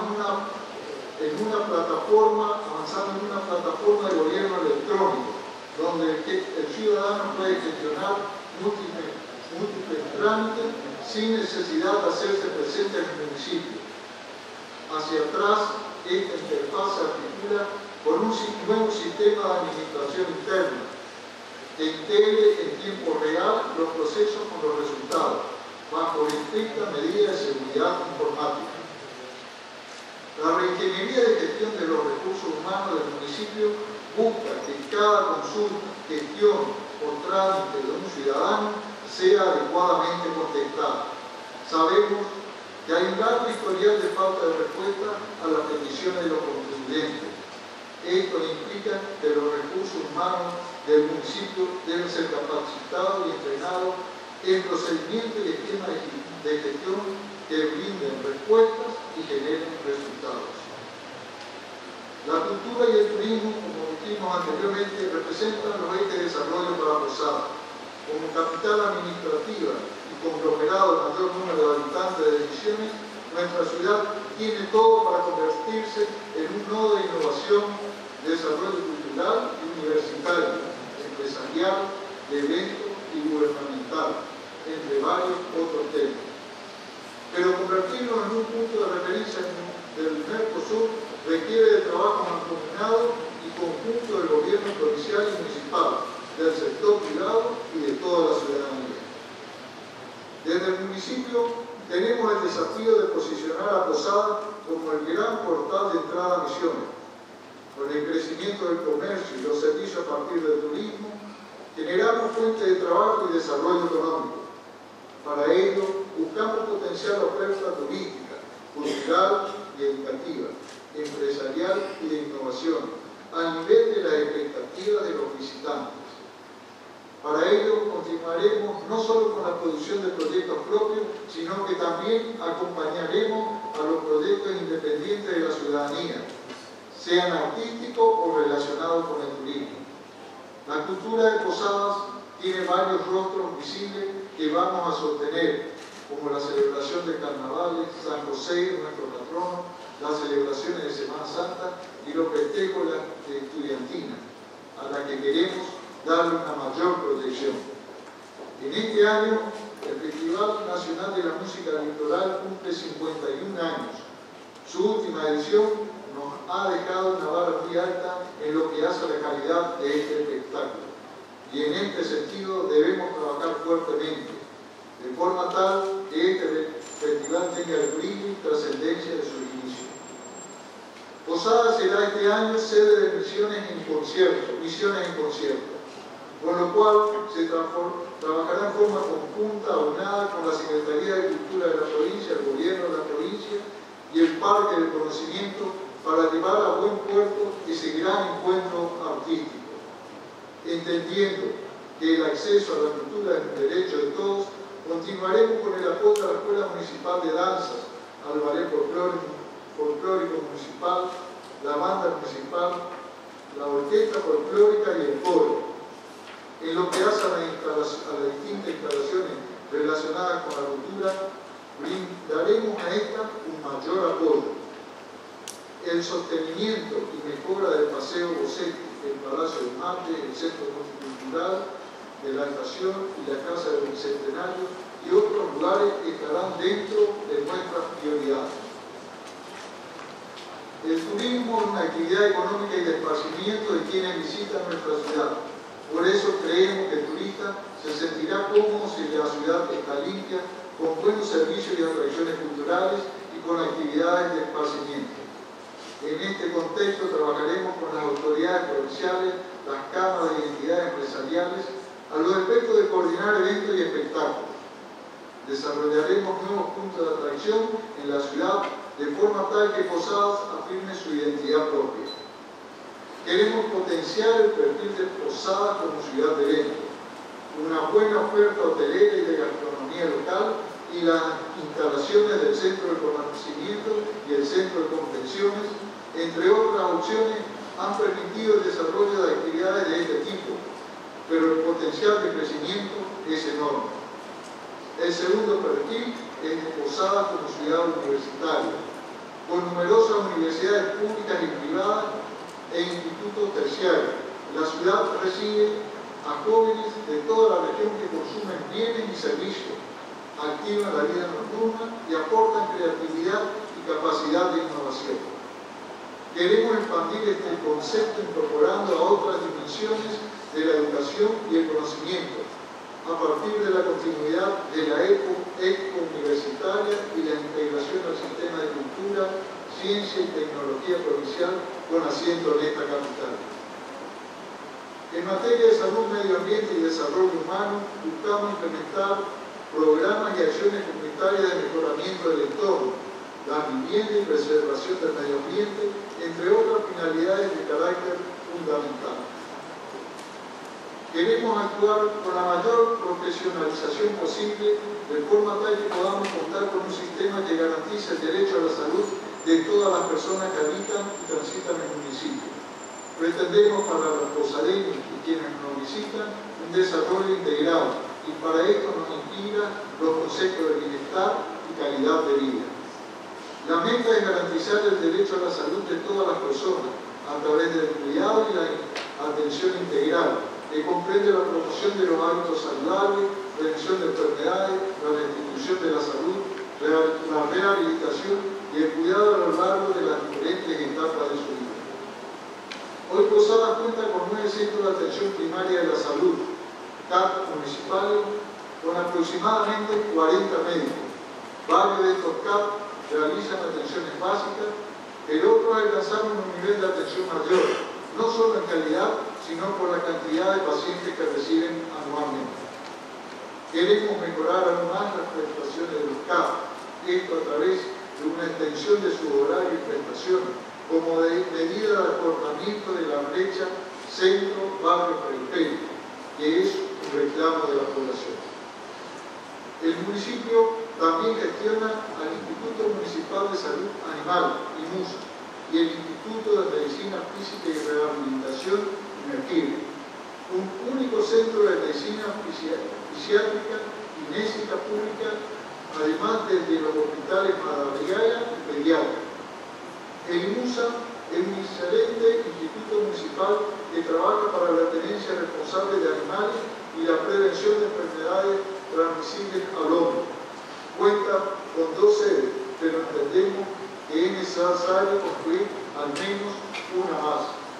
avanzando en una plataforma de gobierno electrónico, donde el ciudadano puede gestionar múltiples trámites sin necesidad de hacerse presente en el municipio. Hacia atrás, esta interfaz se articula con un nuevo sistema de administración interna que integre en tiempo real los procesos con los resultados, bajo estricta medida de seguridad informática. La reingeniería de gestión de los recursos humanos del municipio busca que cada consulta, gestión o trámite de un ciudadano sea adecuadamente contestada. Sabemos que hay un largo historial de falta de respuesta a las peticiones de los contribuyentes. Esto implica que los recursos humanos del municipio deben ser capacitados y entrenados en procedimientos y esquemas de gestión que brinden respuestas y generen resultados. La cultura y el turismo, como dijimos anteriormente, representan los ejes de desarrollo para Posadas. Como capital administrativa y conglomerado del mayor número de habitantes de Misiones, nuestra ciudad tiene todo para convertirse en un nodo de innovación, desarrollo cultural y universitario, empresarial, de eventos y gubernamental, entre varios otros temas. Pero convertirnos en un punto de referencia del Mercosur requiere de trabajo mancomunado y conjunto del gobierno provincial y municipal, del sector privado y de toda la ciudadanía. Desde el municipio tenemos el desafío de posicionar a Posadas como el gran portal de entrada a Misiones. Con el crecimiento del comercio y los servicios a partir del turismo, generamos fuentes de trabajo y desarrollo económico. Para ello, buscamos potenciar la oferta turística, cultural y educativa, empresarial y de innovación, a nivel de las expectativas de los visitantes. Para ello, continuaremos no solo con la producción de proyectos propios, sino que también acompañaremos a los proyectos independientes de la ciudadanía, sean artísticos o relacionados con el turismo. La cultura de Posadas tiene varios rostros visibles que vamos a sostener, como la celebración de carnavales, San José, nuestro patrono, las celebraciones de Semana Santa y los festejos de estudiantina, a la que queremos darle una mayor proyección. En este año, el Festival Nacional de la Música Litoral cumple 51 años. Su última edición nos ha dejado una vara muy alta en lo que hace a la calidad de este espectáculo. Y en este sentido debemos trabajar fuertemente, de forma tal que este festival tenga el brillo y trascendencia de su inicio. Posadas será este año sede de Misiones en concierto, con lo cual se trabajará en forma conjunta, aunada con la Secretaría de Cultura de la provincia, el gobierno de la provincia y el Parque del Conocimiento para llevar a buen puerto ese gran encuentro artístico. Entendiendo que el acceso a la cultura es un derecho de todos, continuaremos con el apoyo a la Escuela Municipal de Danzas, al Ballet Folclórico Municipal, la Banda Municipal, la Orquesta Folclórica y el Coro. En lo que hace a las distintas instalaciones relacionadas con la cultura, brindaremos a esta un mayor apoyo. El sostenimiento y mejora del Paseo Bocetti, el Palacio del Mate, el Centro Multicultural de la Estación y la Casa del Bicentenario y otros lugares estarán dentro de nuestras prioridades. El turismo es una actividad económica y de esparcimiento de quienes visitan nuestra ciudad. Por eso creemos que el turista se sentirá cómodo si la ciudad está limpia, con buenos servicios y atracciones culturales y con actividades de esparcimiento. En este contexto trabajaremos con las autoridades provinciales, las cámaras y entidades empresariales, a los efectos de coordinar eventos y espectáculos. Desarrollaremos nuevos puntos de atracción en la ciudad de forma tal que Posadas afirme su identidad propia. Queremos potenciar el perfil de Posadas como ciudad de eventos, una buena oferta hotelera y de gastronomía local y las instalaciones del Centro de Conocimiento y el Centro de Convenciones, entre otras opciones, han permitido el desarrollo de actividades de este tipo, pero el potencial de crecimiento es enorme. El segundo perfil es de Posadas como ciudad universitaria, con numerosas universidades públicas y privadas e institutos terciarios. La ciudad recibe a jóvenes de toda la región que consumen bienes y servicios, activan la vida nocturna y aportan creatividad y capacidad de innovación. Queremos expandir este concepto incorporando a otras dimensiones de la educación y el conocimiento, a partir de la continuidad de la ECO universitaria y la integración al sistema de cultura, ciencia y tecnología provincial con asiento en esta capital. En materia de salud, medio ambiente y desarrollo humano, buscamos implementar programas y acciones comunitarias de mejoramiento del entorno, la vivienda y preservación del medio ambiente, entre otras finalidades de carácter fundamental. Queremos actuar con la mayor profesionalización posible, de forma tal que podamos contar con un sistema que garantice el derecho a la salud de todas las personas que habitan y transitan en el municipio. Pretendemos para los posadeños y quienes nos visitan un desarrollo integrado, y para esto nos inspira los conceptos de bienestar y calidad de vida. La meta es garantizar el derecho a la salud de todas las personas a través del cuidado y la atención integral, que comprende la promoción de los hábitos saludables, prevención de enfermedades, la restitución de la salud, la rehabilitación y el cuidado a lo largo de las diferentes etapas de su vida. Hoy Posadas cuenta con 9 centros de atención primaria de la salud, CAP municipales, con aproximadamente 40 médicos. Varios de estos CAP realizan atenciones básicas, pero otros alcanzaron un nivel de atención mayor, no solo en calidad, sino por la cantidad de pacientes que reciben anualmente. Queremos mejorar aún más las prestaciones de los CAP, esto a través de una extensión de su horario y prestaciones, como medida de acortamiento de la brecha centro-barrio-periferia, que es un reclamo de la población. El municipio también gestiona al Instituto Municipal de Salud Animal, IMUSA, y el Instituto de Medicina Física y Rehabilitación, INERGIRE, un único centro de medicina fisiátrica y médica pública, además de los hospitales Madariaga y Pediatra. El IMUSA es un excelente instituto municipal que trabaja para la tenencia responsable de animales y la prevención de enfermedades transmisibles al hombre. Cuenta con 2 sedes, pero entendemos que es necesario construir al menos una más.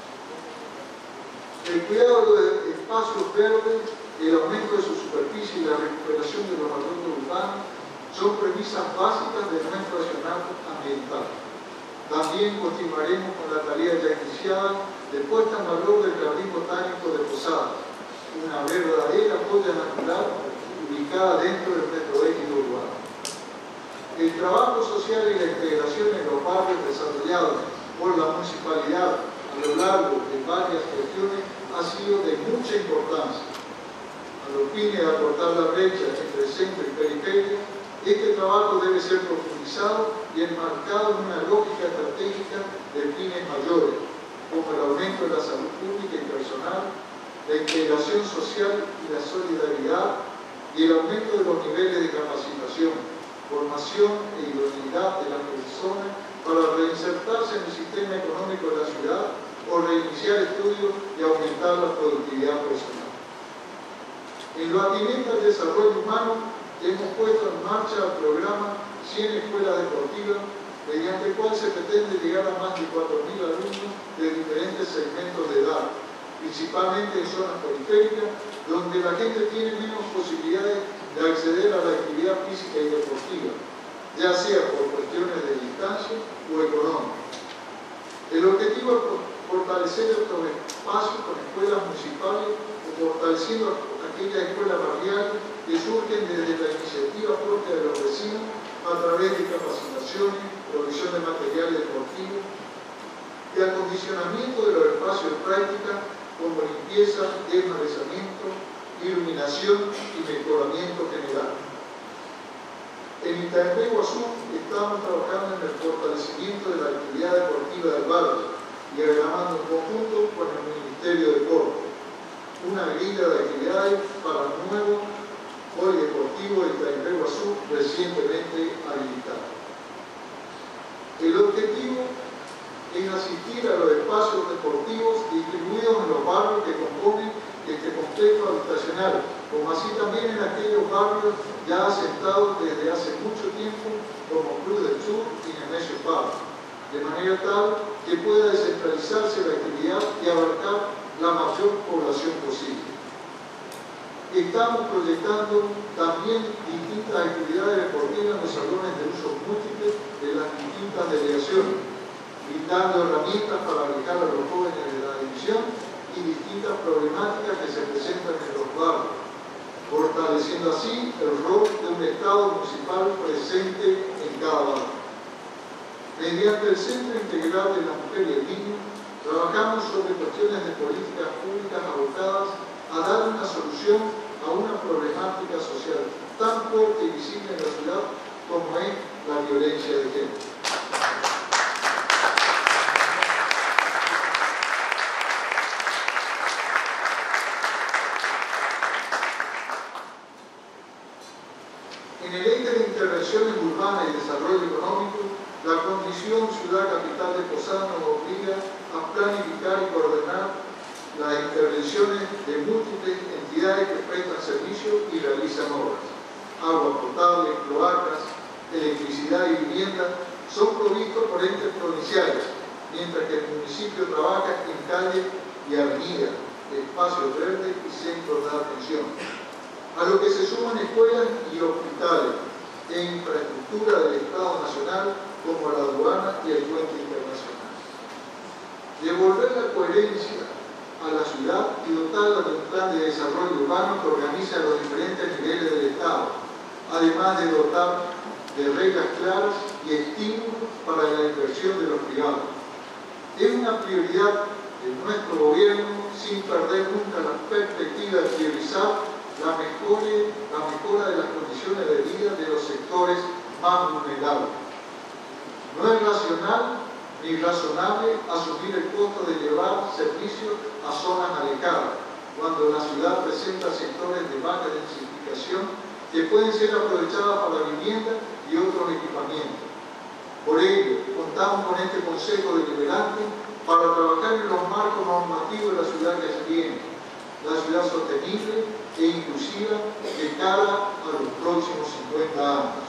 El cuidado de espacios verdes, el aumento de su superficie y la recuperación de los arroyos urbanos son premisas básicas de nuestro accionar ambiental. También continuaremos con la tarea ya iniciada de puesta en valor del Jardín Botánico de Posadas, una verdadera joya natural ubicada dentro del metroejido urbano. El trabajo social y la integración en los barrios desarrollados por la municipalidad a lo largo de varias gestiones ha sido de mucha importancia. A los fines de acortar la brecha entre centro y periferia, este trabajo debe ser profundizado y enmarcado en una lógica estratégica de fines mayores, como el aumento de la salud pública y personal, la integración social y la solidaridad, y el aumento de los niveles de capacitación, formación e idoneidad de las personas para reinsertarse en el sistema económico de la ciudad o reiniciar estudios y aumentar la productividad personal. En lo atinente al desarrollo humano, hemos puesto en marcha el programa 100 Escuelas Deportivas, mediante el cual se pretende llegar a más de 4.000 alumnos de diferentes segmentos de edad, principalmente en zonas periféricas, donde la gente tiene menos posibilidades de acceder a la actividad física y deportiva, ya sea por cuestiones de distancia o económica. El objetivo es fortalecer estos espacios con escuelas municipales o fortaleciendo aquellas escuelas barriales que surgen desde la iniciativa propia de los vecinos a través de capacitaciones, provisión de materiales deportivos y acondicionamiento de los espacios de práctica como limpieza, desmalezamiento, iluminación y mejoramiento general. En Itaipei Guazú estamos trabajando en el fortalecimiento de la actividad deportiva del barrio y agregando en conjunto con el Ministerio de Deporte una grilla de actividades para el nuevo polideportivo de Itaipei Guazú recientemente habilitado. El objetivo es asistir a los espacios deportivos distribuidos en los barrios que componen este complejo habitacional, como así también en aquellos barrios ya asentados desde hace mucho tiempo como Cruz del Sur y Nemesio Pablo, de manera tal que pueda descentralizarse la actividad y abarcar la mayor población posible. Estamos proyectando también distintas actividades deportivas en los salones de uso múltiple de las distintas delegaciones, brindando herramientas para alejar a los jóvenes de la división y distintas problemáticas que se presentan en los barrios, fortaleciendo así el rol de un Estado municipal presente en cada barrio. Mediante el Centro Integral de la Mujer y el Niño, trabajamos sobre cuestiones de políticas públicas abocadas a dar una solución a una problemática social tan fuerte y visible en la ciudad como es la violencia de género. En el eje de intervenciones urbanas y desarrollo económico, la condición ciudad capital de Posada nos obliga a planificar y coordinar las intervenciones de múltiples entidades que prestan servicios y realizan obras. Agua potable, cloacas, electricidad y vivienda son provistos por entes provinciales, mientras que el municipio trabaja en calles y avenidas, espacios verdes y centros de atención, a lo que se suman escuelas y hospitales e infraestructura del Estado Nacional como la aduana y el puente internacional. Devolver la coherencia a la ciudad y dotarla de un plan de desarrollo urbano que organiza los diferentes niveles del Estado, además de dotar de reglas claras y estímulos para la inversión de los privados. Es una prioridad de nuestro gobierno, sin perder nunca la perspectiva de priorizar la mejora de las condiciones de vida de los sectores más vulnerables. No es racional ni razonable asumir el costo de llevar servicios a zonas alejadas, cuando la ciudad presenta sectores de baja densificación que pueden ser aprovechadas para vivienda y otros equipamientos. Por ello, contamos con este Consejo Deliberante para trabajar en los marcos normativos de la ciudad que se viene, la ciudad sostenible e inclusiva de cara a los próximos 50 años.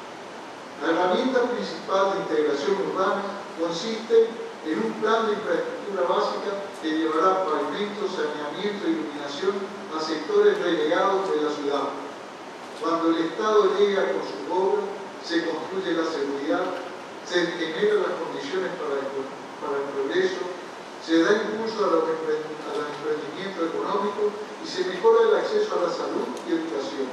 La herramienta principal de integración urbana consiste en un plan de infraestructura básica que llevará pavimentos, saneamiento e iluminación a sectores relegados de la ciudad. Cuando el Estado llega con sus obras, se construye la seguridad, se generan las condiciones para el progreso, se da impulso al emprendimiento económico y se mejora el acceso a la salud y educación.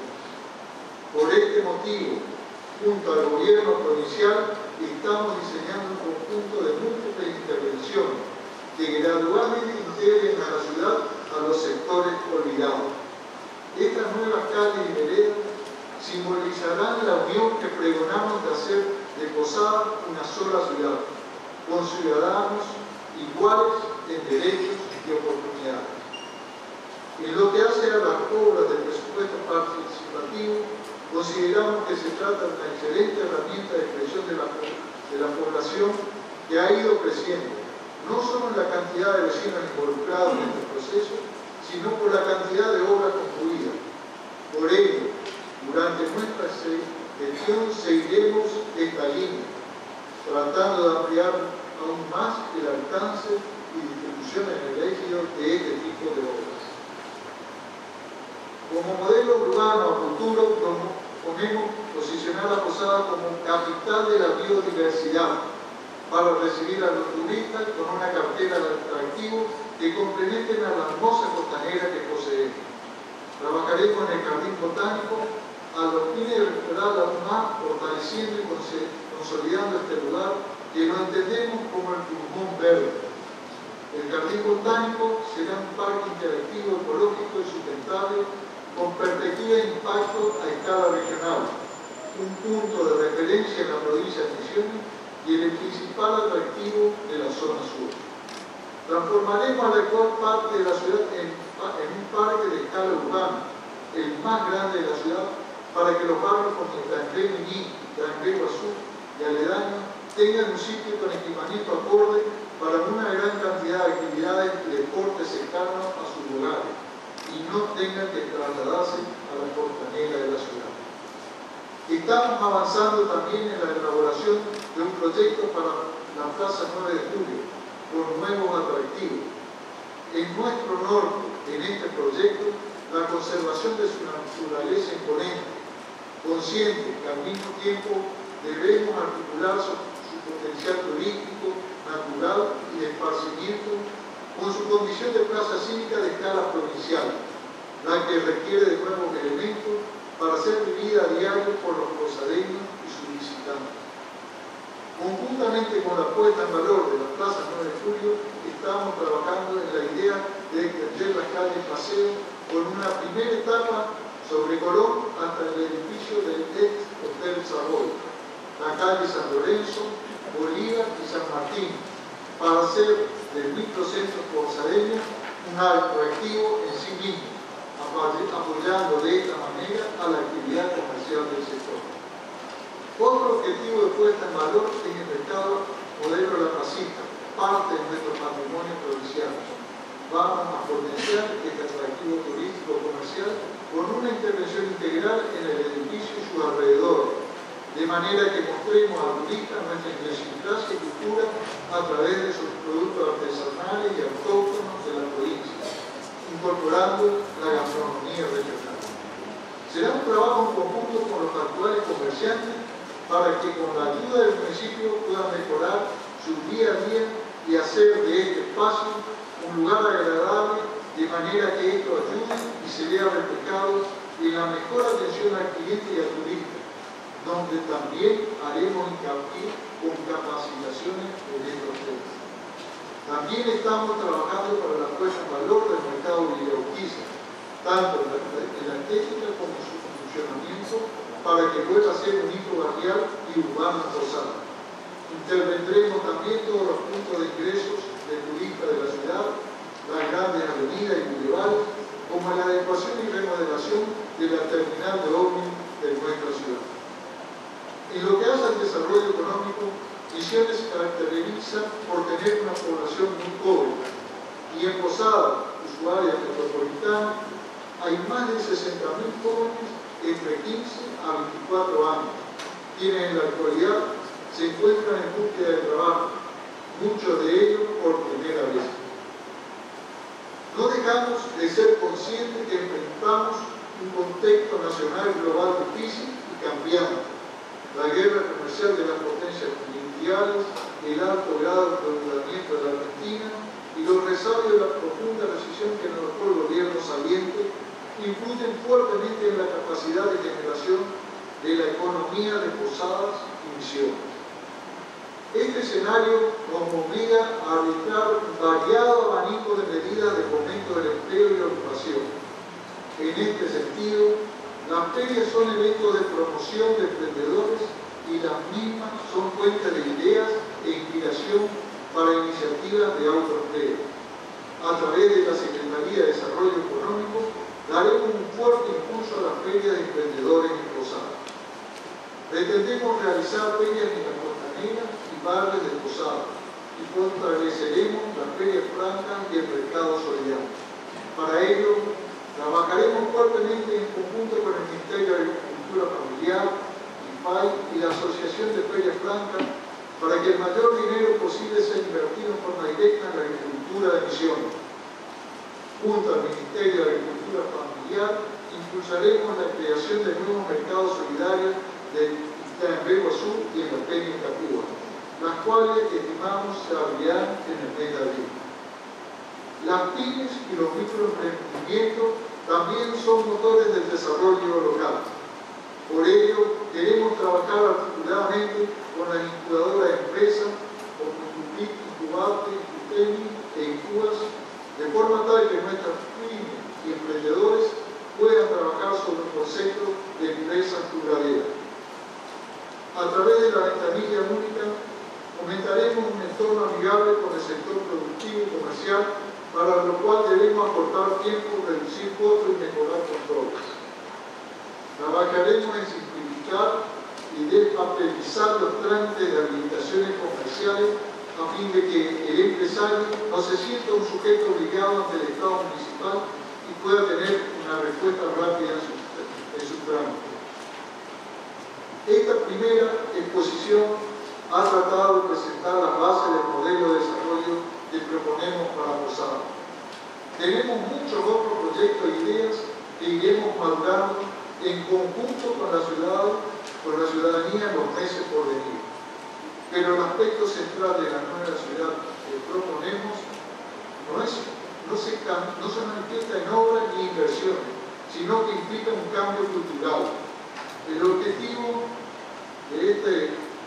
Por este motivo, junto al gobierno provincial, estamos diseñando un conjunto de múltiples intervenciones que gradualmente integren a la ciudad a los sectores olvidados. Estas nuevas calles y veredas simbolizarán la unión que pregonamos de hacer de Posada una sola ciudad, con ciudadanos iguales en derechos y oportunidades. En lo que hace a las obras del presupuesto participativo, consideramos que se trata de una excelente herramienta de expresión de la población que ha ido creciendo, no solo en la cantidad de vecinos involucrados en este proceso, sino por la cantidad de obras concluidas. Por ello, durante nuestra gestión seguiremos esta línea, tratando de ampliar aún más el alcance y distribución en el ejido de este tipo de obras. Como modelo urbano a futuro, proponemos posicionar a Posada como capital de la biodiversidad para recibir a los turistas con una cartera de atractivos que complementen a la hermosa costanera que poseemos. Trabajaremos en el Jardín Botánico a los fines de recuperar aún más, fortaleciendo y consolidando este lugar que lo entendemos como el pulmón verde. El Jardín Botánico será un parque interactivo, ecológico y sustentable con perspectiva de impacto a escala regional, un punto de referencia en la provincia de Misiones y el principal atractivo de la zona sur. Transformaremos a la actual parte de la ciudad en un parque de escala urbana, el más grande de la ciudad, para que los barrios como Tancré Miní, Tancré Guazú y aledaños tengan un sitio con equipamiento acorde para una gran cantidad de actividades y deportes cercanos a sus lugares y no tengan que trasladarse a la costanera de la ciudad. Estamos avanzando también en la elaboración de un proyecto para la Plaza 9 de Julio, con nuevos atractivos. En nuestro norte, en este proyecto, la conservación de su naturaleza imponente, consciente que al mismo tiempo debemos articular su potencial turístico, natural y de esparcimiento con su condición de plaza cívica de escala provincial, la que requiere de nuevos elementos para ser vivida a diario por los posadeños y sus visitantes. Conjuntamente con la puesta en valor de la Plaza 9 de Julio, estamos trabajando en la idea de extender las calles Paseo con una primera etapa sobre Colón hasta el edificio del ex Hotel Savoy, la calle San Lorenzo, Bolívar y San Martín, para hacer del microcentro porzareño un atractivo en sí mismo, apoyando de esta manera a la actividad comercial del sector. Otro objetivo de puesta en valor es el mercado modelo La Placita, parte de nuestro patrimonio provincial. Vamos a potenciar este atractivo turístico comercial con una intervención integral en el edificio y sus alrededores, de manera que mostremos al turista nuestra idiosincrasia y cultura a través de sus productos artesanales y autóctonos de la provincia, incorporando la gastronomía regional. Será un trabajo en conjunto con los actuales comerciantes para que con la ayuda del municipio puedan mejorar su día a día y hacer de este espacio un lugar agradable, de manera que esto ayude y se vea reflejado en la mejor atención al cliente y al turista, donde también haremos hincapié con capacitaciones en estos temas. También estamos trabajando para la puesta en valor del mercado de Urquiza, tanto en la estética como en su funcionamiento, para que pueda ser un hito barrial y urbano posado. Intervendremos también todos los puntos de ingresos de turistas de la ciudad, las grandes avenidas y bulevares, como la adecuación y remodelación de la terminal de ómnibus de nuestra ciudad. En lo que hace al desarrollo económico, Misiones se caracteriza por tener una población muy pobre y en Posada, su área metropolitana, hay más de 60.000 jóvenes entre 15 a 24 años, quienes en la actualidad se encuentran en búsqueda de trabajo, muchos de ellos por primera vez. No dejamos de ser conscientes que enfrentamos un contexto nacional y global difícil y cambiante. La guerra comercial de las potencias mundiales, el alto grado de endeudamiento de la Argentina y los resabios de la profunda recesión que nos dejó el gobierno saliente influyen fuertemente en la capacidad de generación de la economía de Posadas y Misiones. Este escenario nos obliga a arbitrar un variado abanico de medidas de fomento del empleo y la ocupación. En este sentido, las ferias son eventos de promoción de emprendedores y las mismas son fuentes de ideas e inspiración para iniciativas de autoempleo. A través de la Secretaría de Desarrollo Económico, daremos un fuerte impulso a las ferias de emprendedores en Posadas. Pretendemos realizar ferias en la Costanera y barrios de Posadas y fortaleceremos las ferias francas y el mercado solidario. Para ello, trabajaremos fuertemente en conjunto con el Ministerio de Agricultura Familiar, IFAI y la Asociación de Ferias Francas para que el mayor dinero posible sea invertido en forma directa en la agricultura de Misiones. Junto al Ministerio de Agricultura Familiar, impulsaremos la creación de nuevos mercados solidarios en Beguazú y en la Peña de Capúa, las cuales estimamos se abrirán en el mes de abril. Las pymes y los microemprendimientos también son motores del desarrollo local. Por ello, queremos trabajar articuladamente con las incubadoras de empresas, como Incubit, Incubate, Incutemi e Incubas, de forma tal que nuestras pymes y emprendedores puedan trabajar sobre el concepto de empresas duraderas. A través de la ventanilla única, fomentaremos un entorno amigable con el sector productivo y comercial, para lo cual debemos aportar tiempo, reducir costos y mejorar controles. Trabajaremos en simplificar y despaperizar los trámites de habilitaciones comerciales a fin de que el empresario no se sienta un sujeto obligado ante el Estado municipal y pueda tener una respuesta rápida en su trámite. Esta primera exposición ha tratado de presentar las bases del modelo de desarrollo que proponemos para Posadas. Tenemos muchos otros proyectos e ideas que iremos madurando en conjunto con la ciudadanía en los meses por venir. Pero el aspecto central de la nueva ciudad que proponemos no se manifiesta en obras ni inversiones, sino que implica un cambio cultural. El objetivo de este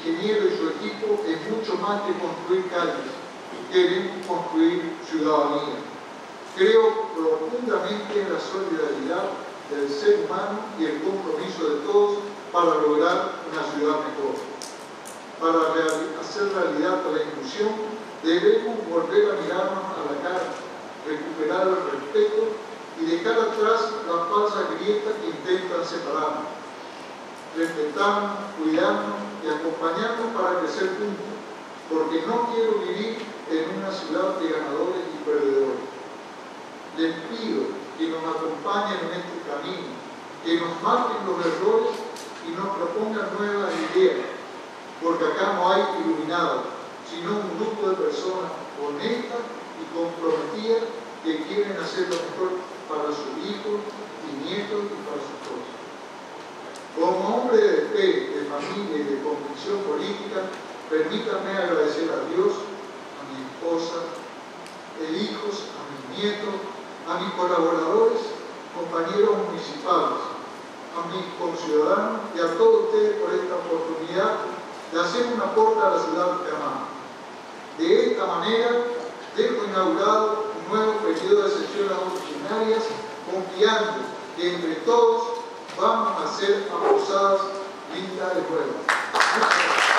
ingeniero y su equipo es mucho más que construir calles. Queremos construir ciudadanía. Creo profundamente en la solidaridad del ser humano y el compromiso de todos para lograr una ciudad mejor. Para hacer realidad la inclusión, debemos volver a mirarnos a la cara, recuperar el respeto y dejar atrás las falsas grietas que intentan separarnos. Respetarnos, cuidarnos y acompañarnos para crecer juntos, porque no quiero vivir en una ciudad de ganadores y perdedores. Les pido que nos acompañen en este camino, que nos marquen los errores y nos propongan nuevas ideas, porque acá no hay iluminados, sino un grupo de personas honestas y comprometidas que quieren hacer lo mejor para sus hijos y nietos y para sus cosas. Como hombre de fe, de familia y de convicción política, permítanme agradecer a Dios, a mi esposa, hijos, a mis nietos, a mis colaboradores, compañeros municipales, a mis conciudadanos y a todos ustedes por esta oportunidad de hacer un aporte a la ciudad que amamos. De esta manera, dejo inaugurado un nuevo periodo de sesiones ordinarias, confiando que entre todos vamos a hacer aposadas lindas de nuevo.